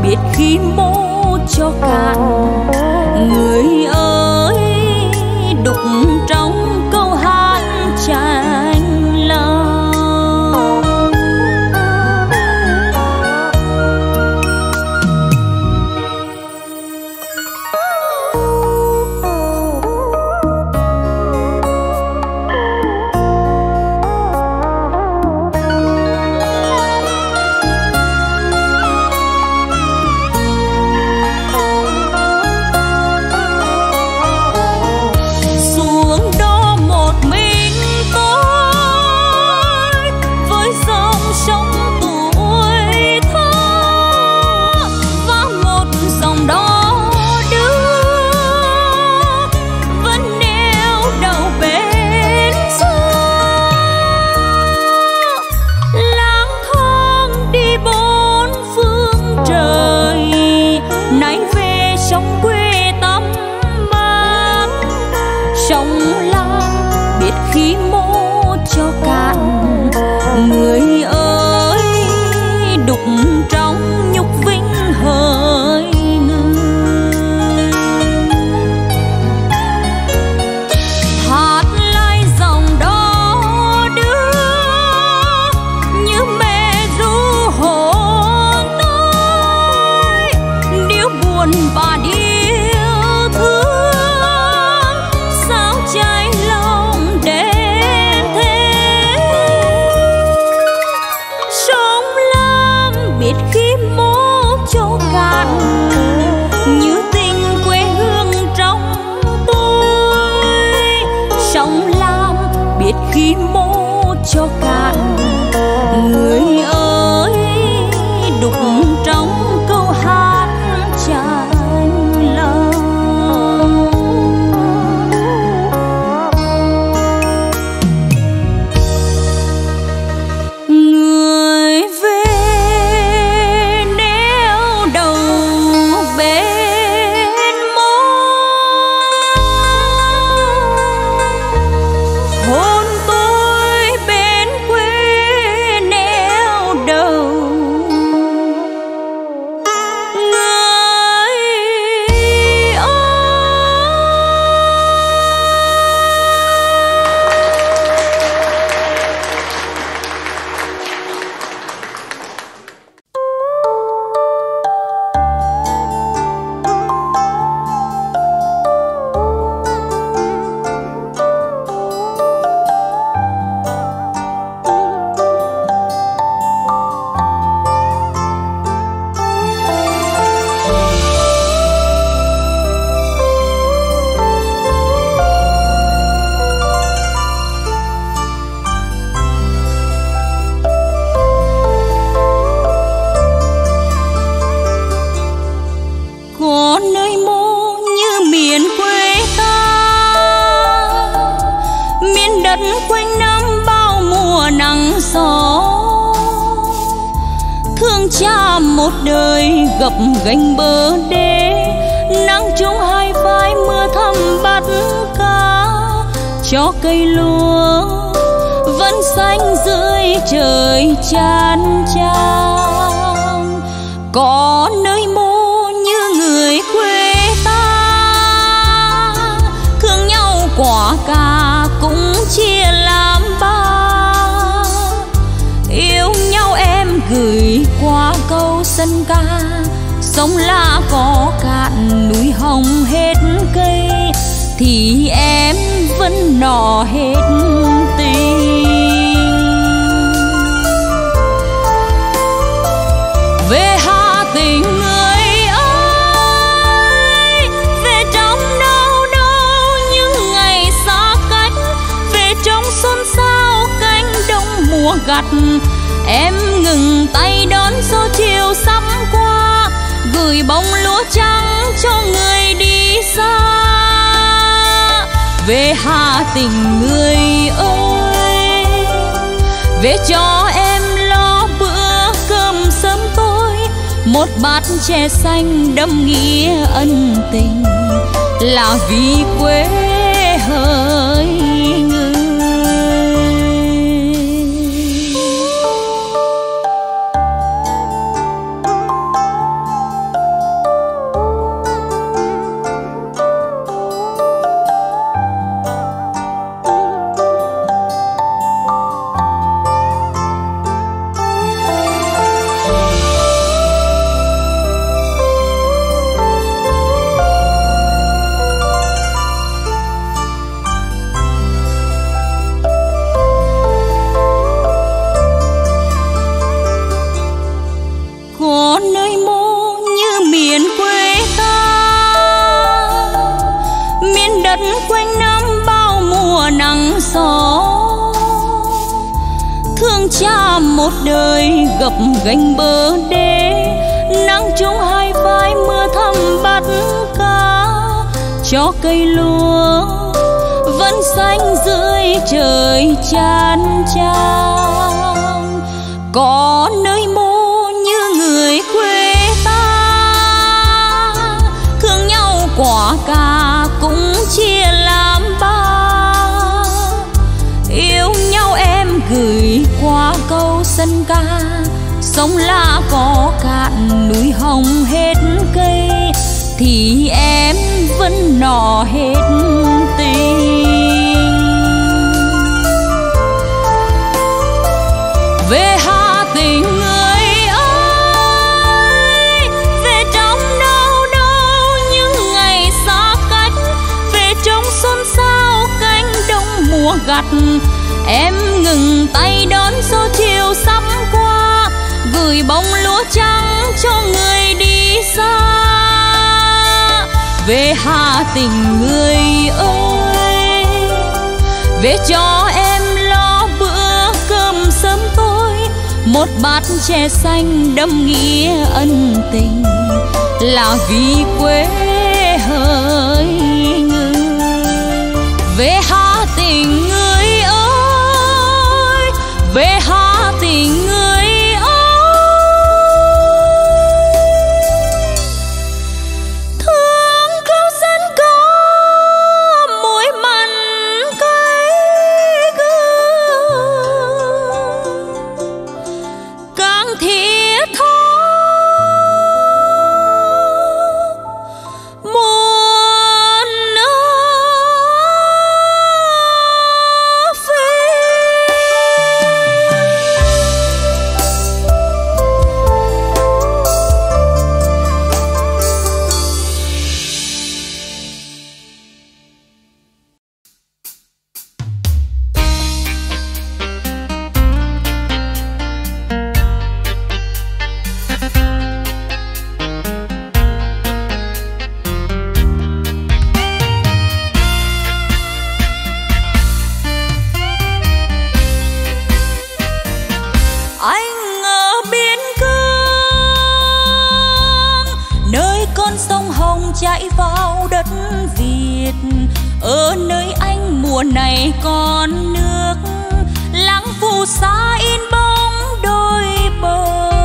Speaker 2: biết khi mô cho cạn. Người ơi đục trong câu hát tranh lòng. Người ơi đục trong nhục vinh hỡi người. Hát lại dòng đó đưa như mẹ ru hồn tôi, điệu buồn và điệu thương sao cháy lòng để biết khi mô cho cạn như tình quê hương trong tôi. Sống làm biết khi mô cho cạn. Người ơi đục trong câu hát tranh lòng. Người về quanh năm bao mùa nắng gió. Thương cha một đời gập gành bờ đê, nắng trúng hai vai mưa thăm bắt cá. Cho cây lúa vẫn xanh dưới trời chan chan. Có nơi mô như người quê ta, thương nhau quả cà cũng chia làm ba. Yêu nhau em gửi qua câu sân ca, sông lá có cạn núi hồng hết cây, thì em vẫn nọ hết tình. Về Hà Tĩnh người ơi, về trong đau đau những ngày xa cách, về trong xôn xao cánh đồng mùa gặt. Em ngừng tay đón gió chiều sắp qua, gửi bông lúa trắng cho người đi xa. Về Hà Tĩnh người ơi, về cho em lo bữa cơm sớm tối, một bát chè xanh đậm nghĩa ân tình, là vì quê hỡi người. đất quanh năm bao mùa nắng gió. Thương cha một đời gập gành bờ đê, nắng trúng hai vai mưa thăm bắt cá. Cho cây lúa vẫn xanh dưới trời chan chan. Có nơi mô như người quê ta, thương nhau quả cà cũng chia làm ba. Yêu nhau em gửi qua câu sân ca, sông lá có cạn núi hồng hết cây, thì em vẫn nọ hết tình. Về Hà Tĩnh người ơi, về trong đau đau những ngày xa cách, về trong xôn xao cánh đồng mùa gặt. Em ngừng tay đón gió chiều sắp qua, gửi bông lúa trắng cho người đi xa. Về Hà Tĩnh người ơi, về cho em lo bữa cơm sớm tối, một bát chè xanh đậm nghĩa ân tình, là vì quê hỡi người. Về Hà Tĩnh người ơi, về Hà Tĩnh người chạy vào đất Việt. Ở nơi anh mùa này còn nước, lắng phù sa in bóng đôi bờ.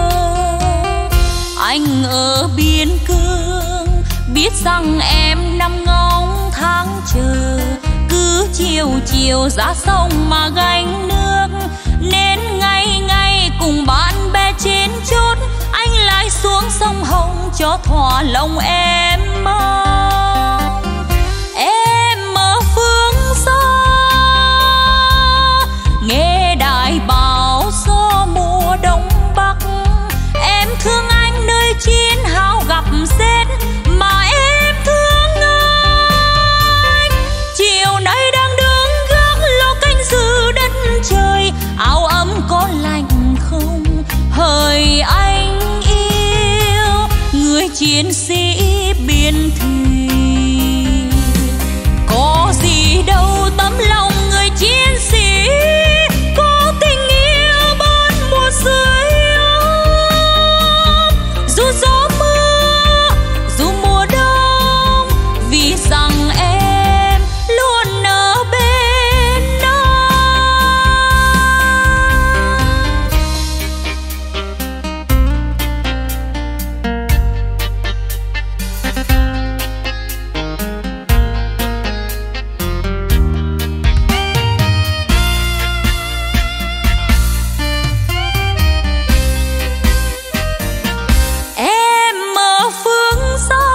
Speaker 2: Anh ở biên cương biết rằng em nằm ngóng tháng chờ, cứ chiều chiều ra sông mà gánh nước. Nên ngày ngày cùng bạn bè trên chốt, anh lại xuống sông Hồng cho thỏa lòng em mong. Em ở phương xa nghe đại bão gió mùa đông bắc, em thương anh nơi chiến hào gặp rét mà em thương anh. Chiều nay đang đứng gác lo canh giữ đất trời, áo ấm có lạnh không hỡi anh yêu, người chiến sĩ biên thùy. Có gì đâu tấm lòng người chiến sĩ, có tình yêu bốn mùa dưới ấm. Dù gió mưa dù mùa đông, vì rằng em luôn ở bên anh. Em ở phương xa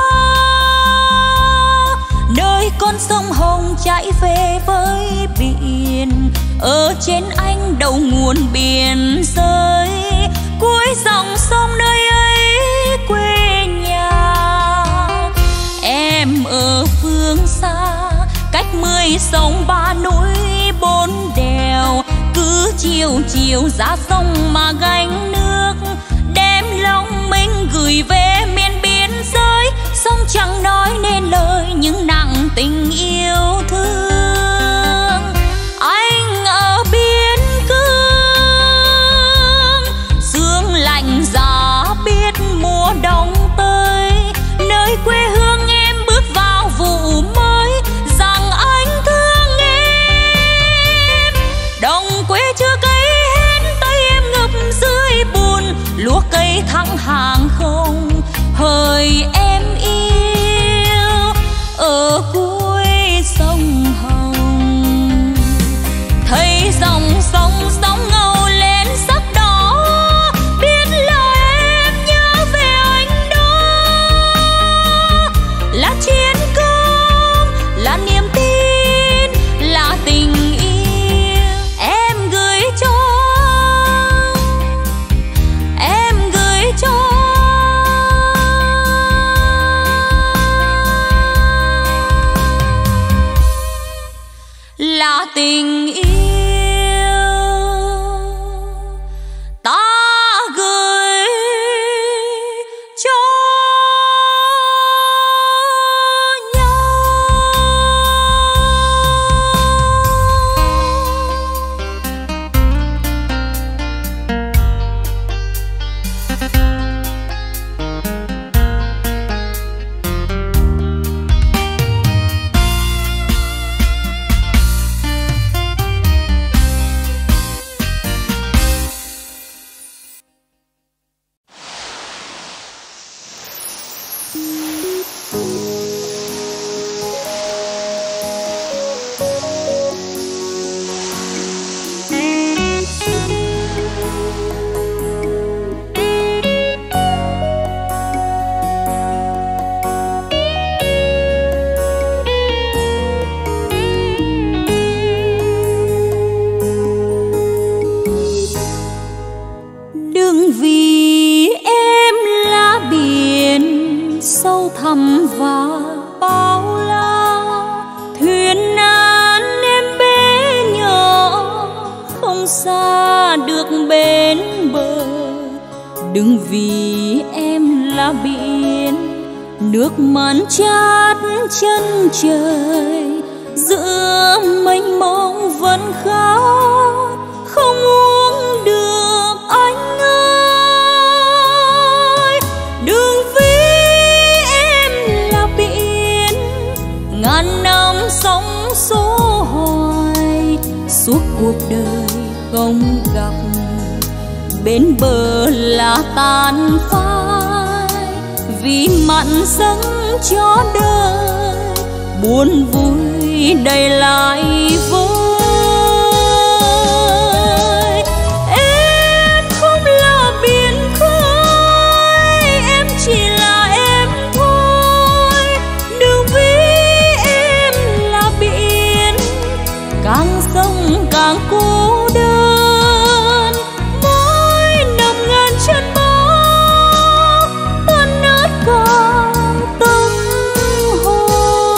Speaker 2: nơi con sông Hồng chảy về với biển, ở trên anh đầu nguồn biển rơi, cuối dòng sông nơi ấy quê nhà. Em ở phương xa cách mười sông ba núi bốn đèo, cứ chiều chiều ra sông mà gánh nước, đem lòng mình gửi về miền biên giới. Sông chẳng nói nên lời nhưng nặng tình yêu
Speaker 1: lúa cây thắng hàng không. Hỡi em yêu ở cuối sông Hồng, thấy dòng sông sóng ngầu lên sắc đỏ, biết là em nhớ về anh đó. Là chiến công, là niềm tin, là tình yêu em gửi cho, em gửi cho. Là tình yêu ta gửi cho nhau. Đừng vì em là biển sâu thẳm và bao la, thuyền nan em bé nhỏ không xa được bên bờ. Đừng vì em là biển nước mặn chát chân trời, giữa mênh mông vẫn khát không uống được anh ơi. Đừng vì em là biển ngàn năm sóng số hoài, suốt cuộc đời không gặp bên bờ là tan phai. Vì mặn dâng cho đời buồn vui đầy lại vơi. Em không là biển khơi, em chỉ là em thôi. Đừng vì em là biển càng sông càng cô đơn. Mỗi năm ngàn chân bão tan nát cả tâm hồn.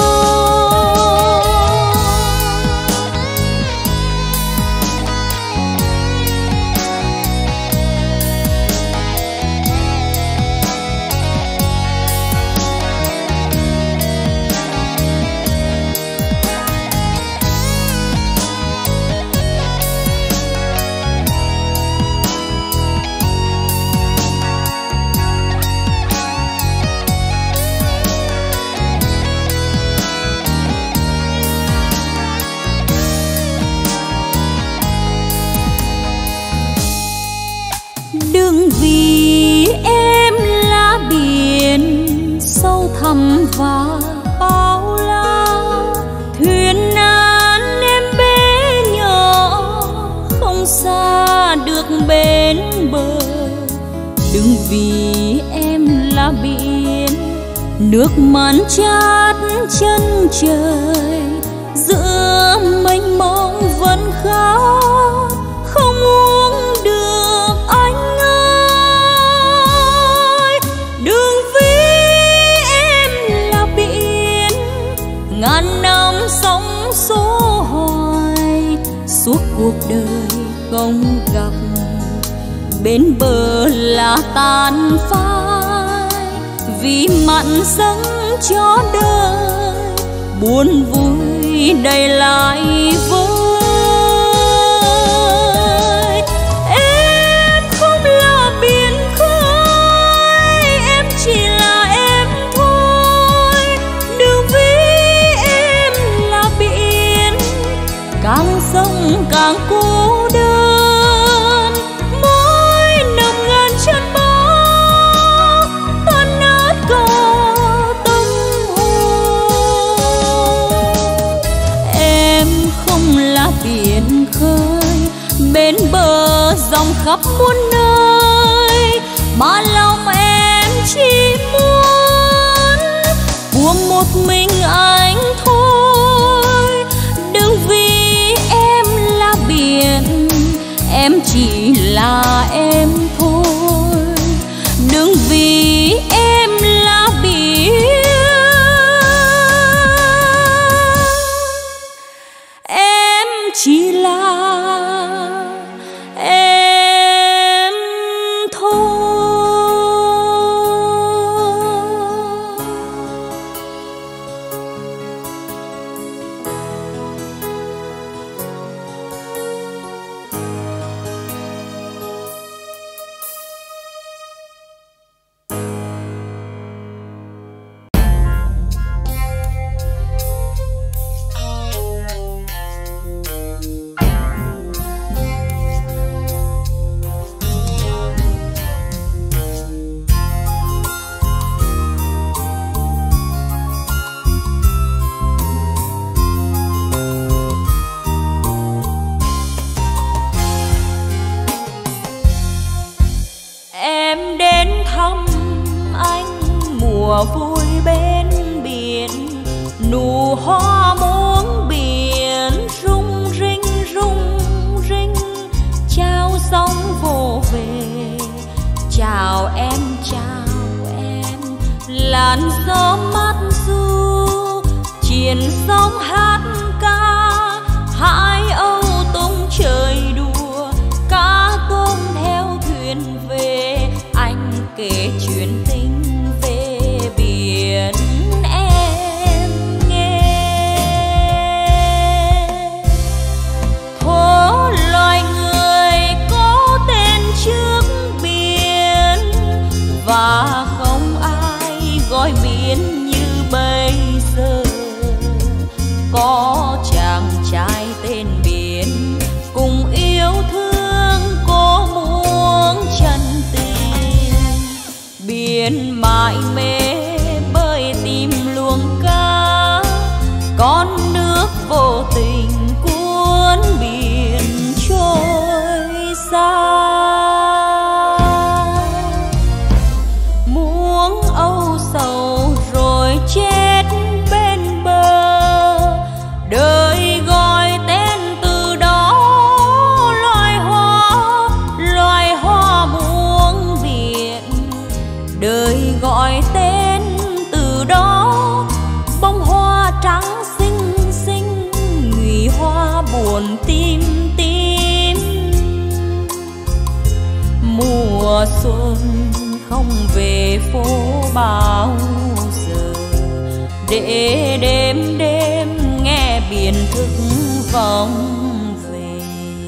Speaker 1: Đừng vì em là biển sâu thẳm và bao la, thuyền nan em bé nhỏ không xa được bên bờ. Đừng vì em là biển nước mặn chát chân trời, giữa mênh mông vẫn khát không uống được anh ơi. Đừng vì em là biển ngàn năm sóng số hoài, suốt cuộc đời không gặp bên bờ là tan phai. Vì mặn dâng cho đời buồn vui đầy lại vơi. Em không là biển khơi, em chỉ là em thôi. Đừng vì em là biển càng sông càng cô đơn. Mỗi năm ngàn chân bão
Speaker 2: muôn nơi, mà lòng em chỉ muốn buông một mình anh thôi. Đừng vì em là biển, em chỉ là em thôi. Đừng vì em là biển, em chỉ là em thôi. Em đến thăm anh mùa vui bên biển, nụ hoa muống biển rung rinh rung rinh. Chào sóng vô về, chào em chào em. Làn gió mát du, triền sóng hát ca. Hai âu tung trời đùa, cá tôm theo thuyền về. Anh kể chuyện tình về biển em nghe. Thố loài người có tên trước biển, và không ai gọi biển như bây giờ. Có chàng trai tên biển cùng yêu thương, cô muốn chân tình. Biển mãi mê bơi tìm luồng cá, con nước vô tình cuốn biển trôi xa. Muống âu sầu rồi chết bên bờ, đời gọi tên từ đó. Loài hoa, loài hoa muống biển, đời gọi tên từ đó. Bông hoa trắng xinh xinh, nhụy hoa buồn tim tim. Mùa xuân không về phố bao giờ, để đêm đêm nghe biển thức vọng về.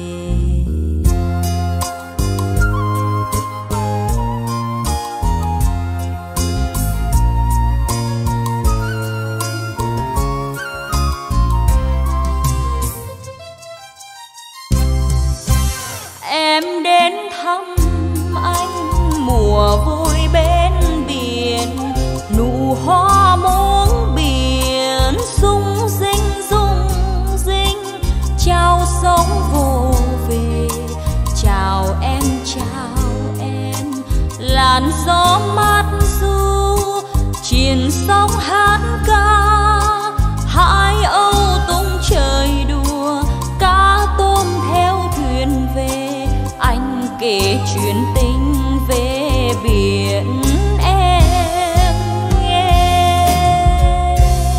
Speaker 2: Em đến thăm anh mùa vui bên biển, nụ hoa muống biển rung rinh rung rinh. Chào sóng vô về, chào em chào em. Làn gió mát du, triền sóng hát ca. Hai âu tung trời đùa, cá tôm theo thuyền về. Anh kể chuyện tình về biển em nghe.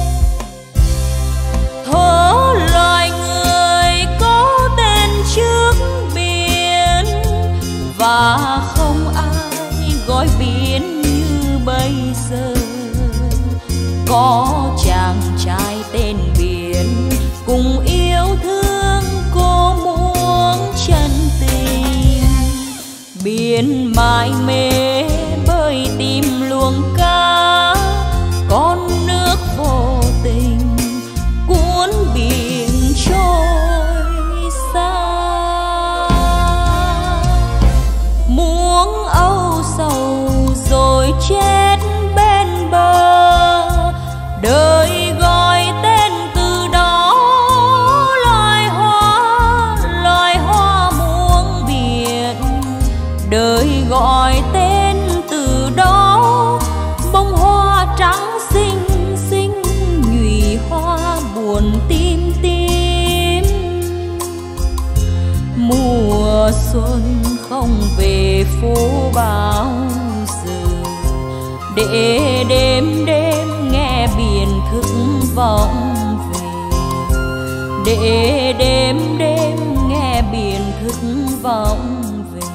Speaker 2: Thố loài người có tên trước biển, và không ai gọi biển như bây giờ. Có chàng trai tên biển cùng yêu thương, cô muốn chân tình. Biển mãi mê bơi tìm luồng cá, con nước vô tình cuốn biển trôi xa. Muống âu sầu rồi chết bên bờ, đời gọi tên từ đó. Loài hoa, loài hoa muống biển, xuân không về phố bao giờ, để đêm đêm nghe biển thức vọng về, để đêm đêm nghe biển thức vọng về,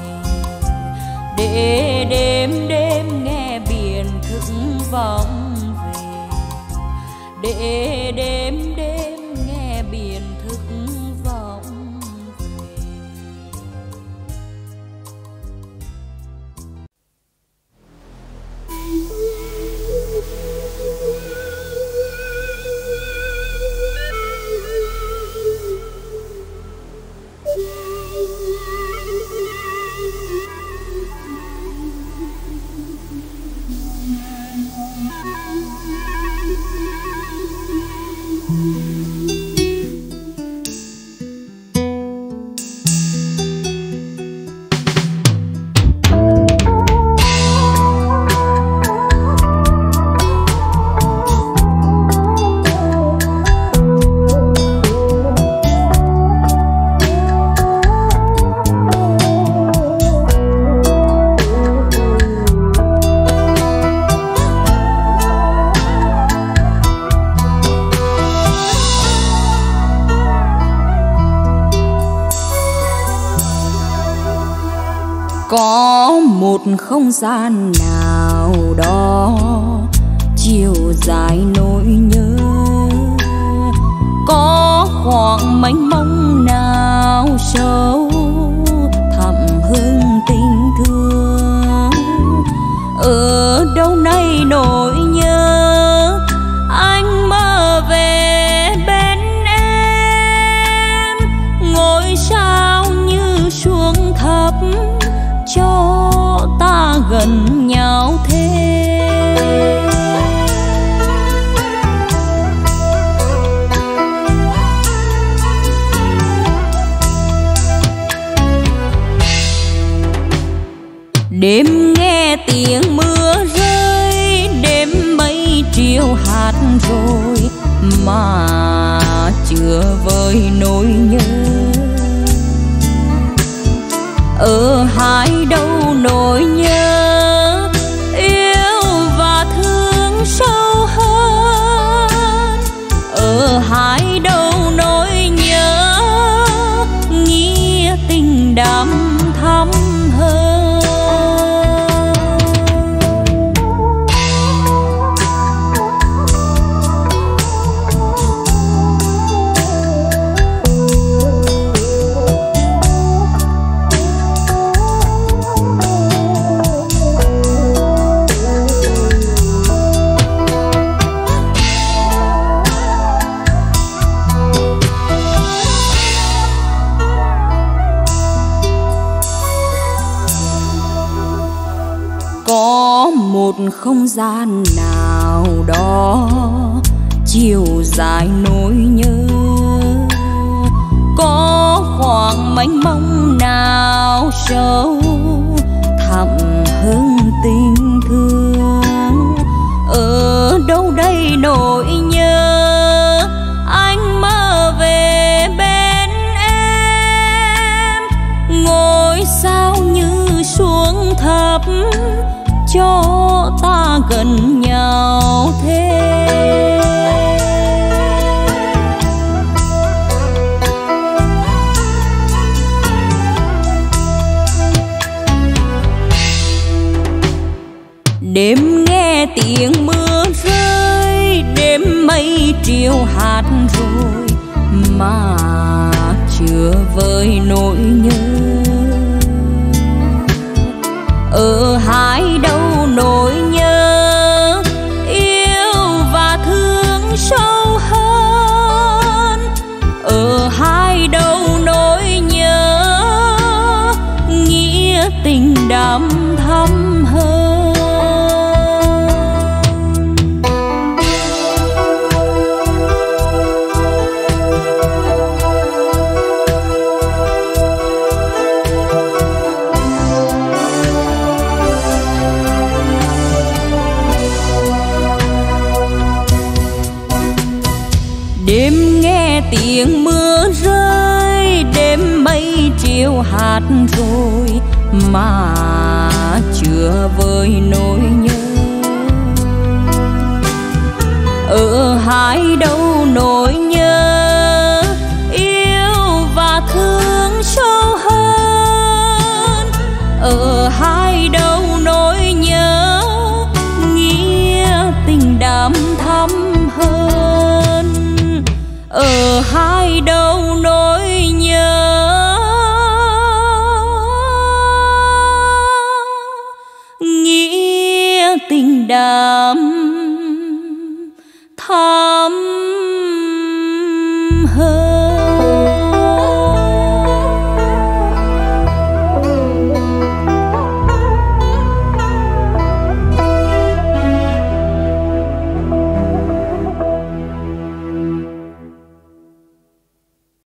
Speaker 2: để đêm đêm nghe biển thức vọng về, để đêm đêm nghe biển thức vọng về. Có một không gian nào đó chiều dài nỗi nhớ, có khoảng mênh mông nào sâu thẳm hương tình thương. Ở đâu nay nỗi nhớ anh mơ về bên em, ngôi sao như xuống thấp cho ta gần nhau thêm. Đêm nghe tiếng mưa rơi, đêm mây triều hạt rồi mà chưa vơi nỗi nhớ. Ở hai đâu nỗi nhớ yêu và thương sâu hơn, ở hai đâu nỗi nhớ nghĩa tình đậm thắm hơn. Có một không gian nào đó chiều dài nỗi nhớ, có khoảng mênh mông nào sâu thẳm hương tình thương. Ở đâu đây nỗi nhớ anh mơ về bên em, ngôi sao như xuống thấp cho ta gần nhau thêm. Đêm nghe tiếng mưa rơi, đêm mây triều hạt rồi mà chưa vơi nỗi nhớ. Ở hai đâu nỗi nhớ yêu và thương sâu hơn, ở hai đâu nỗi nhớ nghĩa tình đậm thắm hơn. Đêm nghe tiếng mưa rơi, đêm mây chiều hạt rồi mà chưa vơi nỗi nhớ. Ở hai đâu nỗi nhớ yêu và thương sâu hơn, ở hai đâu nỗi nhớ nghĩa tình đậm thắm hơn, ở hai đâu nỗi nhớ nghĩa tình đậm